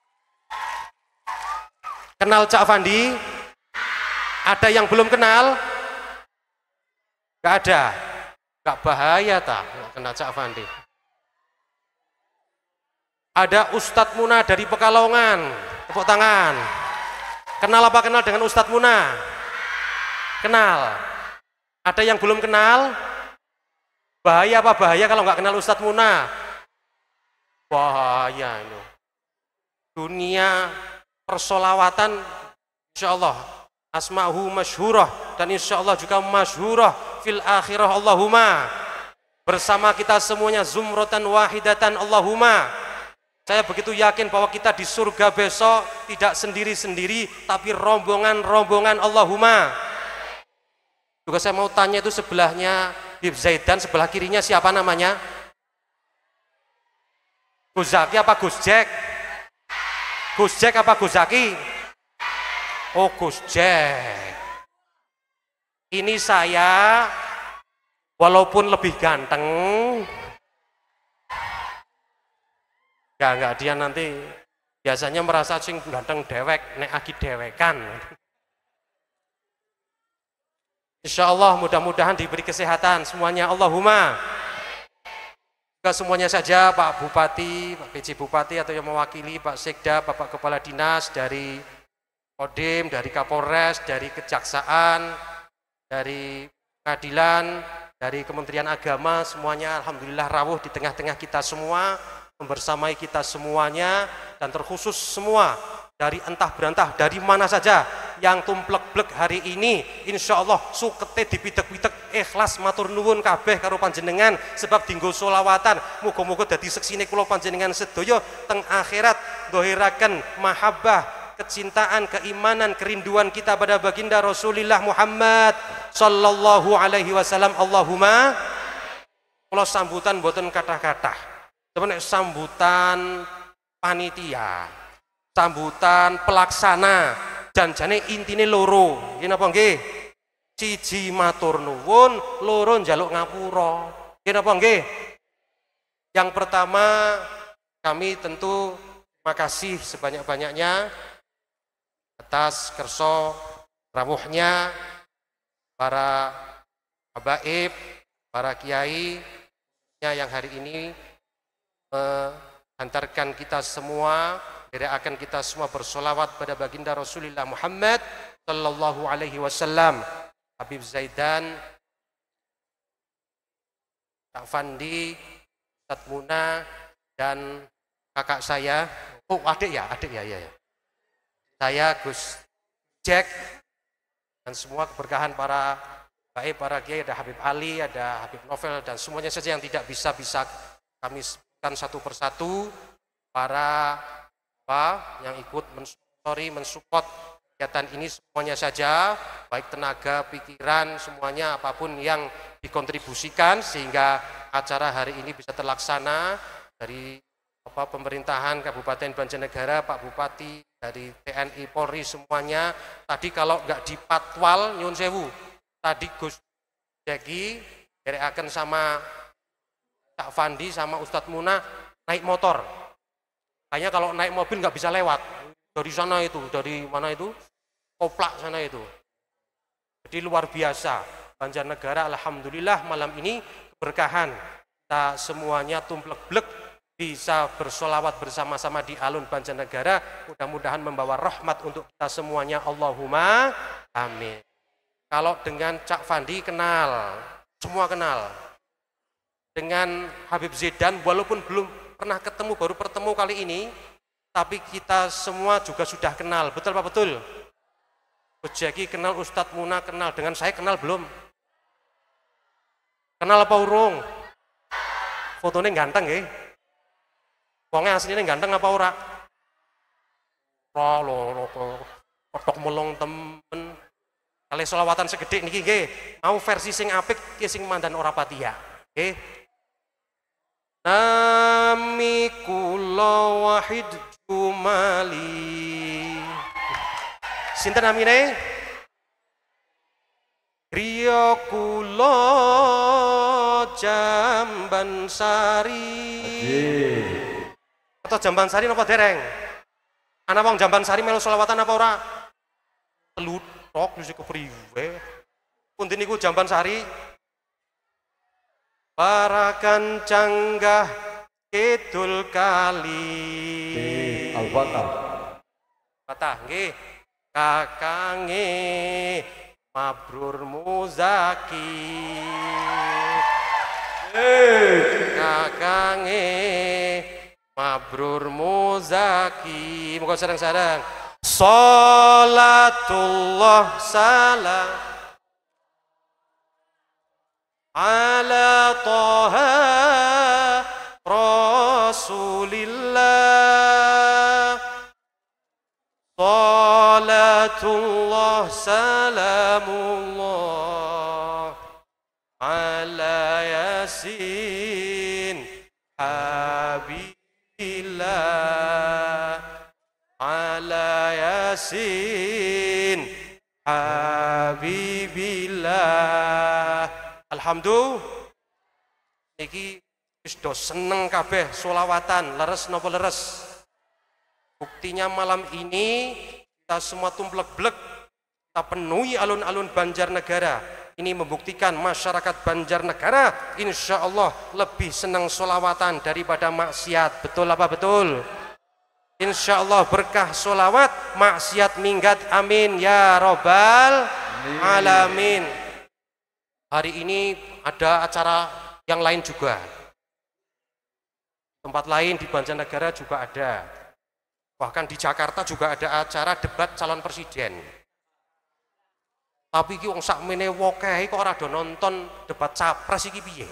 Kenal Cak Fandi? Ada yang belum kenal? Gak ada? Gak bahaya tak kenal Cak Fandi? Ada Ustadz Muna dari Pekalongan. Tepuk tangan. Kenal apa kenal dengan Ustadz Muna? Kenal. Ada yang belum kenal? Bahaya apa bahaya kalau nggak kenal Ustadz Muna? Bahaya ini. Dunia persolawatan insya Allah asma'hu masyhurah, dan insya Allah juga masyhurah fil akhirah. Allahumma. Bersama kita semuanya zumratan wahidatan. Allahumma. Saya begitu yakin bahwa kita di surga besok tidak sendiri-sendiri, tapi rombongan-rombongan. Allahumma. Juga saya mau tanya itu sebelahnya Habib Zaidan, sebelah kirinya siapa namanya? Gus Zaki apa Gus Jack? Gus Jack apa Gus Zaki? Oh, Gus Jack. Ini saya walaupun lebih ganteng, enggak dia nanti biasanya merasa sing ganteng dewek, nek agi dewekan. Insya Allah mudah-mudahan diberi kesehatan semuanya, Allahumma. Juga semuanya saja Pak Bupati, Pak PJ Bupati atau yang mewakili Pak Sekda, Bapak Kepala Dinas dari Kodim, dari Kapolres, dari Kejaksaan, dari Pengadilan, dari Kementerian Agama, semuanya alhamdulillah rawuh di tengah-tengah kita semua, membersamai kita semuanya, dan terkhusus semua dari entah berantah dari mana saja yang tumplek-blek hari ini, insya Allah sukete dipitek-pitek ikhlas matur nuwun kabeh karo panjenengan sebab dinggo solawatan, muga-muga dadi seksine kula panjenengan sedaya teng akhirat dohiraken mahabbah, kecintaan, keimanan, kerinduan kita pada baginda Rasulullah Muhammad sallallahu alaihi wasallam. Allahumma. Kula sambutan mboten kathah-kathah, sebenarnya sambutan panitia, sambutan pelaksana, janjane intine loro. Nggih napa nggih? Siji matur nuwun, loro njaluk ngapura. Nggih napa nggih? Yang pertama, kami tentu terima kasih sebanyak-banyaknya atas kerso rawuhnya para habaib, para kiai yang hari ini mengantarkan kita semua, akan kita semua bersolawat pada baginda Rasulullah Muhammad sallallahu alaihi wasallam. Habib Zaidan, Kak Fandi, Ustadz Muna, dan kakak saya, oh adik ya, saya Gus Jack, dan semua keberkahan para baik, para kiai, ada Habib Ali, ada Habib Novel, dan semuanya saja yang tidak bisa kami sebutkan satu persatu, para yang ikut mensupport kegiatan ini semuanya saja, baik tenaga, pikiran, semuanya apapun yang dikontribusikan sehingga acara hari ini bisa terlaksana, dari pemerintahan Kabupaten Banjarnegara, Pak Bupati, dari TNI, Polri, semuanya. Tadi kalau nggak dipatwal nyun sewu, tadi Gus Jeki akan sama Kak Fandi sama Ustadz Muna naik motor. Kayaknya kalau naik mobil nggak bisa lewat dari sana itu, dari mana itu, Koplak sana itu. Jadi luar biasa Banjarnegara, alhamdulillah malam ini keberkahan kita semuanya tumplek-blek bisa bersolawat bersama-sama di alun Banjarnegara, mudah-mudahan membawa rahmat untuk kita semuanya, Allahumma amin. Kalau dengan Cak Fandi kenal, semua kenal. Dengan Habib Zaidan walaupun belum pernah ketemu, baru bertemu kali ini, tapi kita semua juga sudah kenal, betul Pak, betul? Gus Jeki kenal, Ustadz Muna kenal, dengan saya kenal belum? Kenal apa urung? Fotonya ganteng ya? Wongnya aslinya ganteng apa ora? Kotok melong temen. Kali selawatan segede niki nggih, mau versi sing apik ki sing mandan ora patia. Nggih. Nami kula wahid jumali. Sinten namine? Griya kula Jamban Sari. Atau Jamban Sari napa dereng? Ana wong Jamban Sari melu selawatan apa ora? Telutok wis kepriwe. Pundi niku Jamban Sari? Parakan canggah kidul kali. Al-Fatah. Fatah nggih. Kakange Mabrur Muzaki. Kakange Mabrur Muzaki. Moga sareng-sareng. Salatullah salam ala Taha Rasulillah. Salatullah salamullah ala Yasin Habib billah ala yasin habibillah. Alhamdulillah niki wis do seneng kabeh sholawatan, leres napa leres? Buktinya malam ini kita semua tumplek-blek, kita penuhi alun-alun Banjarnegara. Ini membuktikan masyarakat Banjarnegara insya Allah lebih senang sholawatan daripada maksiat. Betul apa betul? Insya Allah berkah sholawat, maksiat minggat. Amin ya robbal alamin. Hari ini ada acara yang lain juga. Tempat lain di Banjarnegara juga ada. Bahkan di Jakarta juga ada acara debat calon presiden. Tapi iki wong sakmene wokehe kok ora do nonton debat capres iki piye?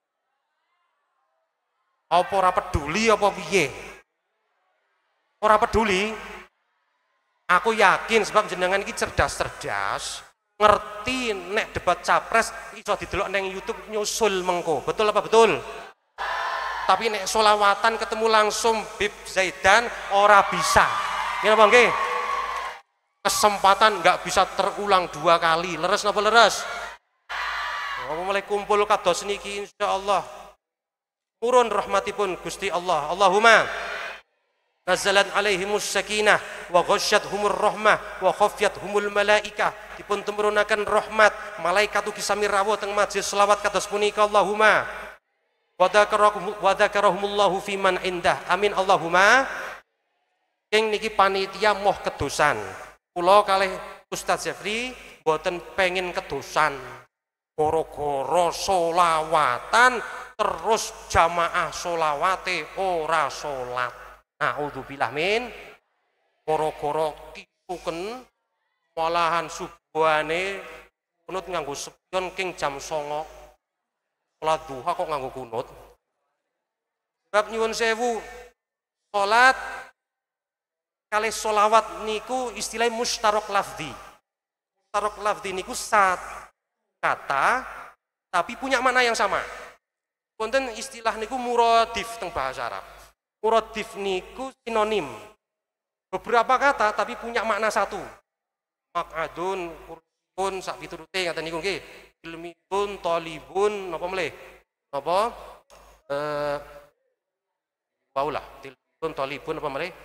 Apa ora peduli apa piye? Ora peduli. Aku yakin sebab jenengan iki cerdas-cerdas, ngerti nek debat capres iso didelok nang YouTube nyusul mengko. Betul apa betul? Tapi nek solawatan ketemu langsung Bib Zaidan ora bisa. Ngene apa nggih? Kesempatan nggak bisa terulang 2 kali. Leres napa leres? Apa mulai kumpul kados niki insyaallah urun rahmatipun Gusti Allah. Allahumma nazalat alaihimus sakinah wa ghasyyathumur rahmah wa khaffyathumul malaikah. Dipun tumrunaken rahmat, malaikat ugi sami rawuh teng majelis selawat kados punika. Allahumma wa dzakarahumullahu fiman indah. Amin Allahumma. Ing niki panitia moh kedosan. Kula kalih Ustaz Jeffrey mboten pengen kedosan. Goro-goro solawatan terus jamaah solawate ora salat. Naudzubillah min. Goro-goro kisuken malahan subuhane kunut nganggo spion king jam 09.00. Salat duha kok nganggo kunut. Sebab nyuwun sewu, salat kali solawat niku istilah mustarok lafzi. Mustarok lafzi niku satu kata tapi punya makna yang sama. Konten istilah niku muradif teng bahasa Arab. Muradif niku sinonim. Beberapa kata tapi punya makna satu. Maq'adun, kurun, sak piturute ngaten niku nggih. Ilmiyun, talibun, napa melih? Napa? Paulah, ilmiyun, talibun apa melih?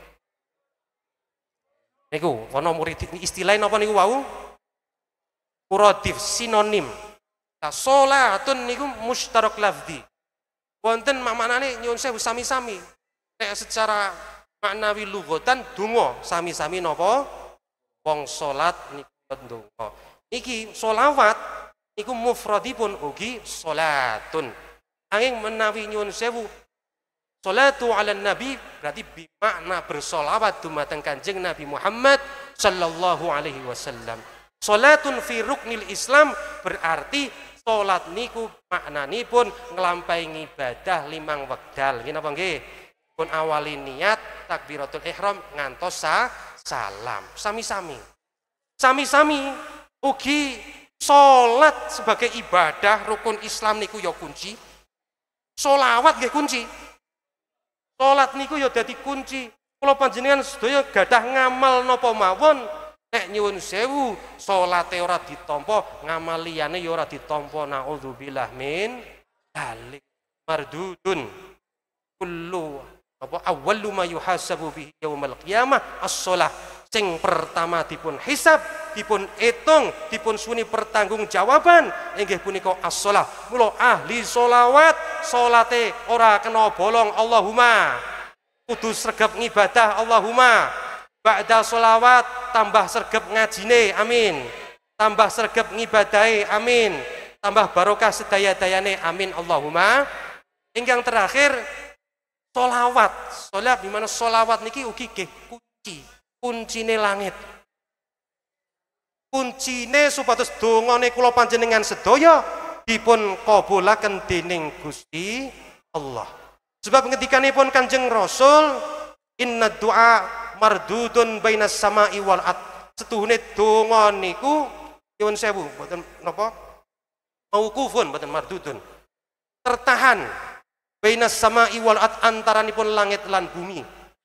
Niku, ana murid istilah napa niku wau? Muradif sinonim. Nah, salatun niku mustarak lafzi. Wonten maknane nyuwun sewu sami-sami. Nek secara maknawi lughatan donga sami-sami napa? Wong salat niku donga. Niki selawat niku mufradipun ugi salatun. Anging menawi nyuwun sewu salatu ala nabi berarti bimakna bersolawat dumateng Kanjeng Nabi Muhammad sallallahu alaihi wasallam. Salatun fi ruknil Islam berarti salat niku maknanipun nglampahi ibadah 5 wekdal. Nggih napa nggih? Pun awali niat takbiratul ihram ngantos salam. Sami-sami. Sami-sami ugi salat sebagai ibadah rukun Islam niku ya kunci. Sholawat nggih kunci. Salat niku ya dadi kunci. Kula panjenengan sedaya gadah ngamal napa mawon, nek nyuwun sewu salate ora ditampa, ngamal liyane ya ora ditampa. Naudzubillah min dzalik. Mardudun kullu apa awwalu ma yuhasabu bihi yaumil qiyamah as-shalah. Sing pertama dipun hisab, dipun etung, dipun suni pertanggungjawaban inggih punika as-shalah. Mula ahli sholawat salate ora kena bolong. Allahumma kudu sregep ngibadah. Allahumma ba'da sholawat tambah sregep ngajine. Amin. Tambah sregep ngibadahe. Amin. Tambah barokah sedaya-dayane. Amin. Allahumma. Ingkang terakhir sholawat. Sholat di mana sholawat niki ugi kunci. Kuncine langit. Kuncine supados dongane kula panjenengan sedaya dipun kabulaken dening Gusti Allah. Sebab ngendikanipun Kanjeng Rasul, inna du'a mardudun bainas sama'i wal ard. Setuhune donga niku nyuwun sewu mboten napa? Mauqufun mboten mardudun. Tertahan bainas sama'i wal ard, antaranipun langit lan bumi.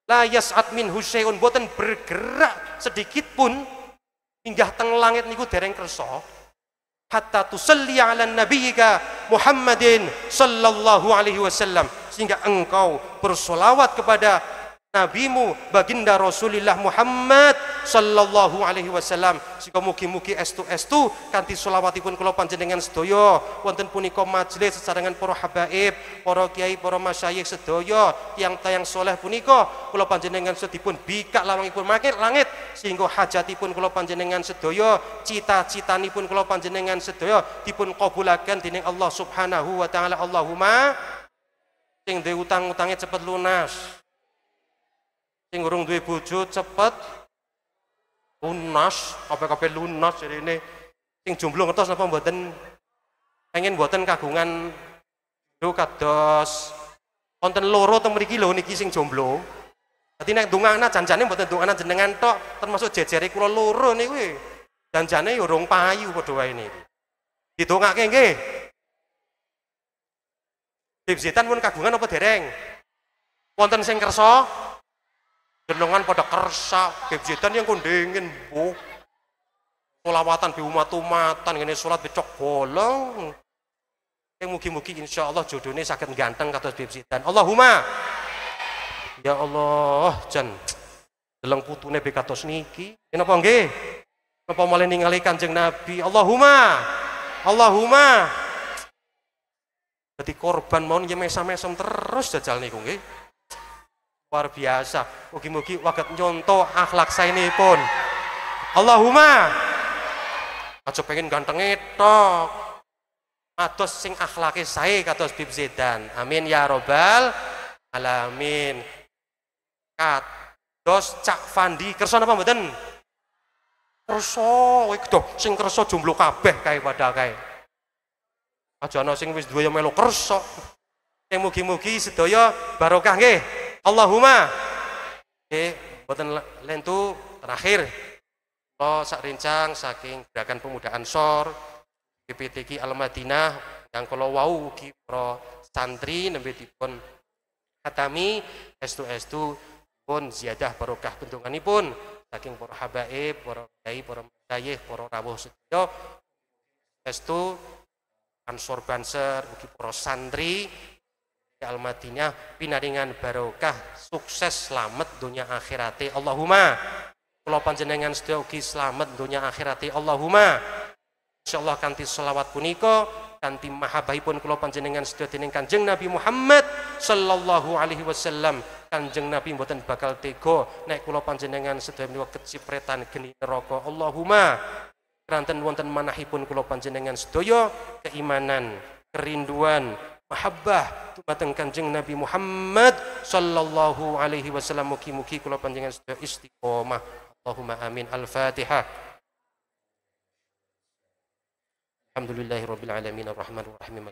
La yas'at minhu syai'un, boten bergerak sedikit pun hingga teng langit niku dereng kersa. Hatta tusalli ala nabiyyika Muhammadin sallallahu alaihi wasallam, sehingga engkau bersolawat kepada nabimu baginda Rasulullah Muhammad sallallahu alaihi wasallam, sehingga mugi-mugi estu-estu kanthi selawatipun kula panjenengan sedaya wonten punika majelis sesarengan para habaib, para kiai, para masyayikh sedaya, tiyang-tiyang saleh punika kula panjenengan sedipun bikak lawangipun langit, sehingga hajatipun kula panjenengan sedaya, cita-citanipun kula panjenengan sedaya dipun qabulaken dening Allah Subhanahu wa taala. Allahumma, sing duwe utang-utange cepet lunas, sing urung duwe bojo cepet lunas, kabeh-kabeh lunas jarine. Sing jomblo ngertos napa mboten pengen mboten kagungan lho kados wonten loro teng mriki lho niki sing jomblo. Dadi nek ndongakna janjane mboten ndongakna jenengan tok, termasuk jejere kula loro niku janjane ya urung payu padha wae niki. Didongake nggih. Bibzitan pun kagungan apa dereng? Wonten sing kersa? Jenengan pada kersa, bibzitan yang kondengin, bu. Solawatan bi umat-umatan, ngene salat becok bolong. Yang mugi-mugi insyaallah jodohnya saged ganteng kados bibzitan. Allahumma. Ya Allah, jan deleng putune be kados niki. Napa nggih? Napa malih ningali Kanjeng Nabi? Allahumma. Allahumma. Dadi korban mawon nggih mesam-mesem terus jajal niku nggih. Luar biasa, mugi-mugi waget nyontoh akhlak saenipun. Allahumma, aja pengen ganteng tok, ados sing akhlake sae kados bibzitan. Amin ya robbal alamin. Kados Cak Fandi kersa napa mboten? Kersa, kowe sing kersa jomblo kabeh kae padha kae. Aja ana sing wis duwe ya melu kersa. Sing mugi-mugi sedaya barokah nggih. Allahumma. Boten lentu terakhir kula sak rincang saking Gerakan Pemuda Ansor PPTQ Al-Madinah yang kula wau ugi para santri nembe dipun khatami estu-estu pun ziyadah barokah bentunganipun saking para habaib, para kiai, para masyayikh, para rawuh sedaya estu Ansor Banser ugi para santri Al-Madinah pinaringan barokah sukses selamat dunia akhirate. Allahumma. Kula panjenengan sedaya ugi selamat dunia akhirate. Allahumma. Insyaallah kanthi selawat punika kanthi mahabbahipun kula panjenengan sedaya dening Kanjeng Nabi Muhammad sallallahu alaihi wasallam. Kanjeng Nabi mboten bakal tega nek kula panjenengan sedaya menika kecipretan geni neraka. Allahumma. Keranten wonten manahipun kula panjenengan sedaya keimanan, kerinduan, mahabbah dumateng Kanjeng Nabi Muhammad sallallahu alaihi wasallam. Mugi-mugi kula panjenengan sedaya istiqomah. Allahumma amin. Al-Fatihah. Alhamdulillahirabbil alamin arrahmanir rahim.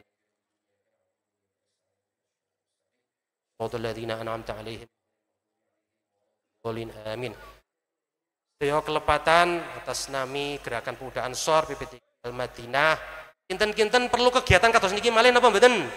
Walladzina an'amta alaihim. Qulin amin. Sedaya kelepatan atas nami Gerakan Pemuda Ansor PPTQ Al-Madinah. Kinten-kinten perlu kegiatan kados niki malih napa mboten?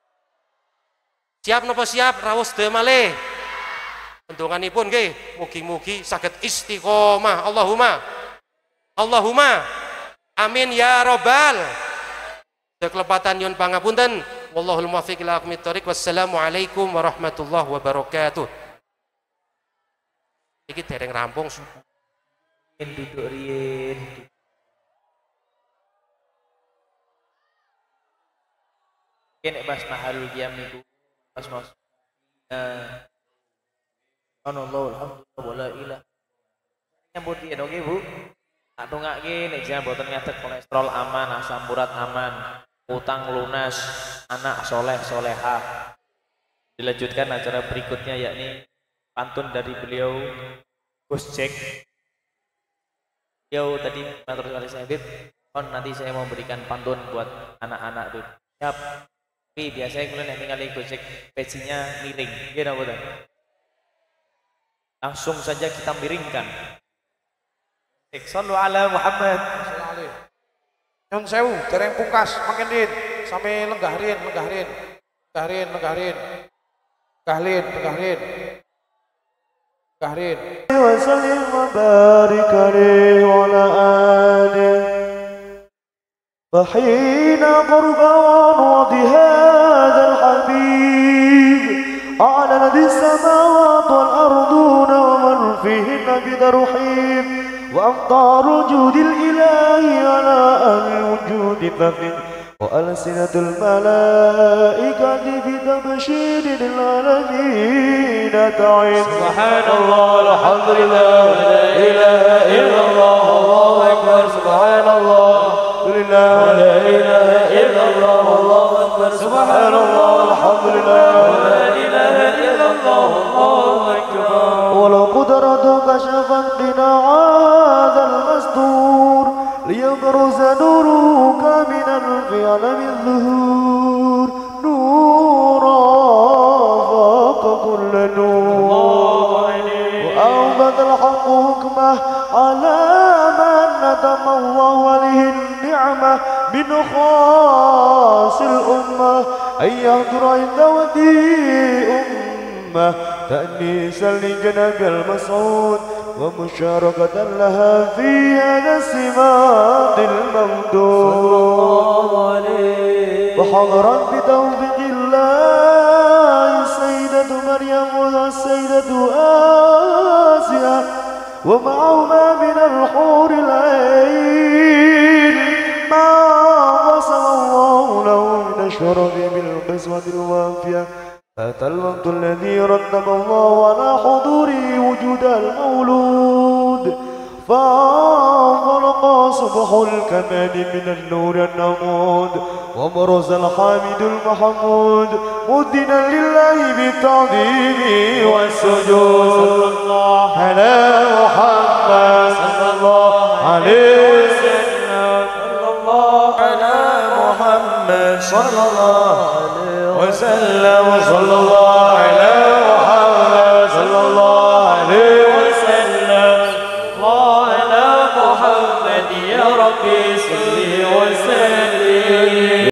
Siap napa siap rawuh sedaya malih? Pendonganipun nggih, mugi-mugi saged istiqomah. Allahumma. Allahumma. Amin ya robbal. Kelepatan nyuwun pangapunten. Wallahul muwaffiq ila aqwamit thoriq. Wassalamualaikum warahmatullahi wabarakatuh. Iki dereng rampung. Duduk riyin. Nek Mas Mahalul Qiyam niku Mas Anallahu alhamdulillah wala ilah. Nyambut yen oke Bu. Tak tungake nek jenengan boten ngadeg kolesterol aman, asam urat aman, utang lunas, anak soleh solehah. Dilanjutkan acara berikutnya yakni pantun dari beliau Gus Jack. Beliau tadi matur kali saya nanti saya mau berikan pantun buat anak-anak tuh. Siap. Tapi biasanya kalian yang tinggal gojek pecinya miring, gitu betul. Langsung saja kita miringkan. Sallu ala Muhammad. Nyun sewu, dereng pungkas, makin din, sampai lenggahin. Kahrin. وسلم وبارك عليه وعلى آله فحين قرب عنوض هذا الحبيب أعلنت السماوات والأرضون ومن فيهن بترحيب وأمطار وجود الإله على أهل الوجود ففي وألسنة الملائكة بتبشير العالمين تعين سبحان الله الحمد لله ولا إله إلا الله الله أكبر سبحان الله لله ولا إله إلا الله الله أكبر سبحان الله الحمد لله ولا إله إلا الله الله أكبر ولو قدرته كشفت قناع هذا المستور ليبرز نوره كاملا في عالم الظهور نورا فاق كل نور وأوبد الحق حكمه على من ندم الله عليه النعمة من خاص الأمة أن يحضر عند ودي أمة تأنيسا لجناب المسعود ومشاركة لها في هذا السماط الممدود وحضرا بتوفيق الله السيدة مريم والسيدة آسيا ومعهما من الحور العين ما وصل الله له من الشرف بالقسمة الوافية أتى الوقت الذي رتب الله على حضوره وجود المولود فانطلق صبح الكمال من النور النمود وبرز الحامد المحمود مدنا لله بالتعظيم والسجود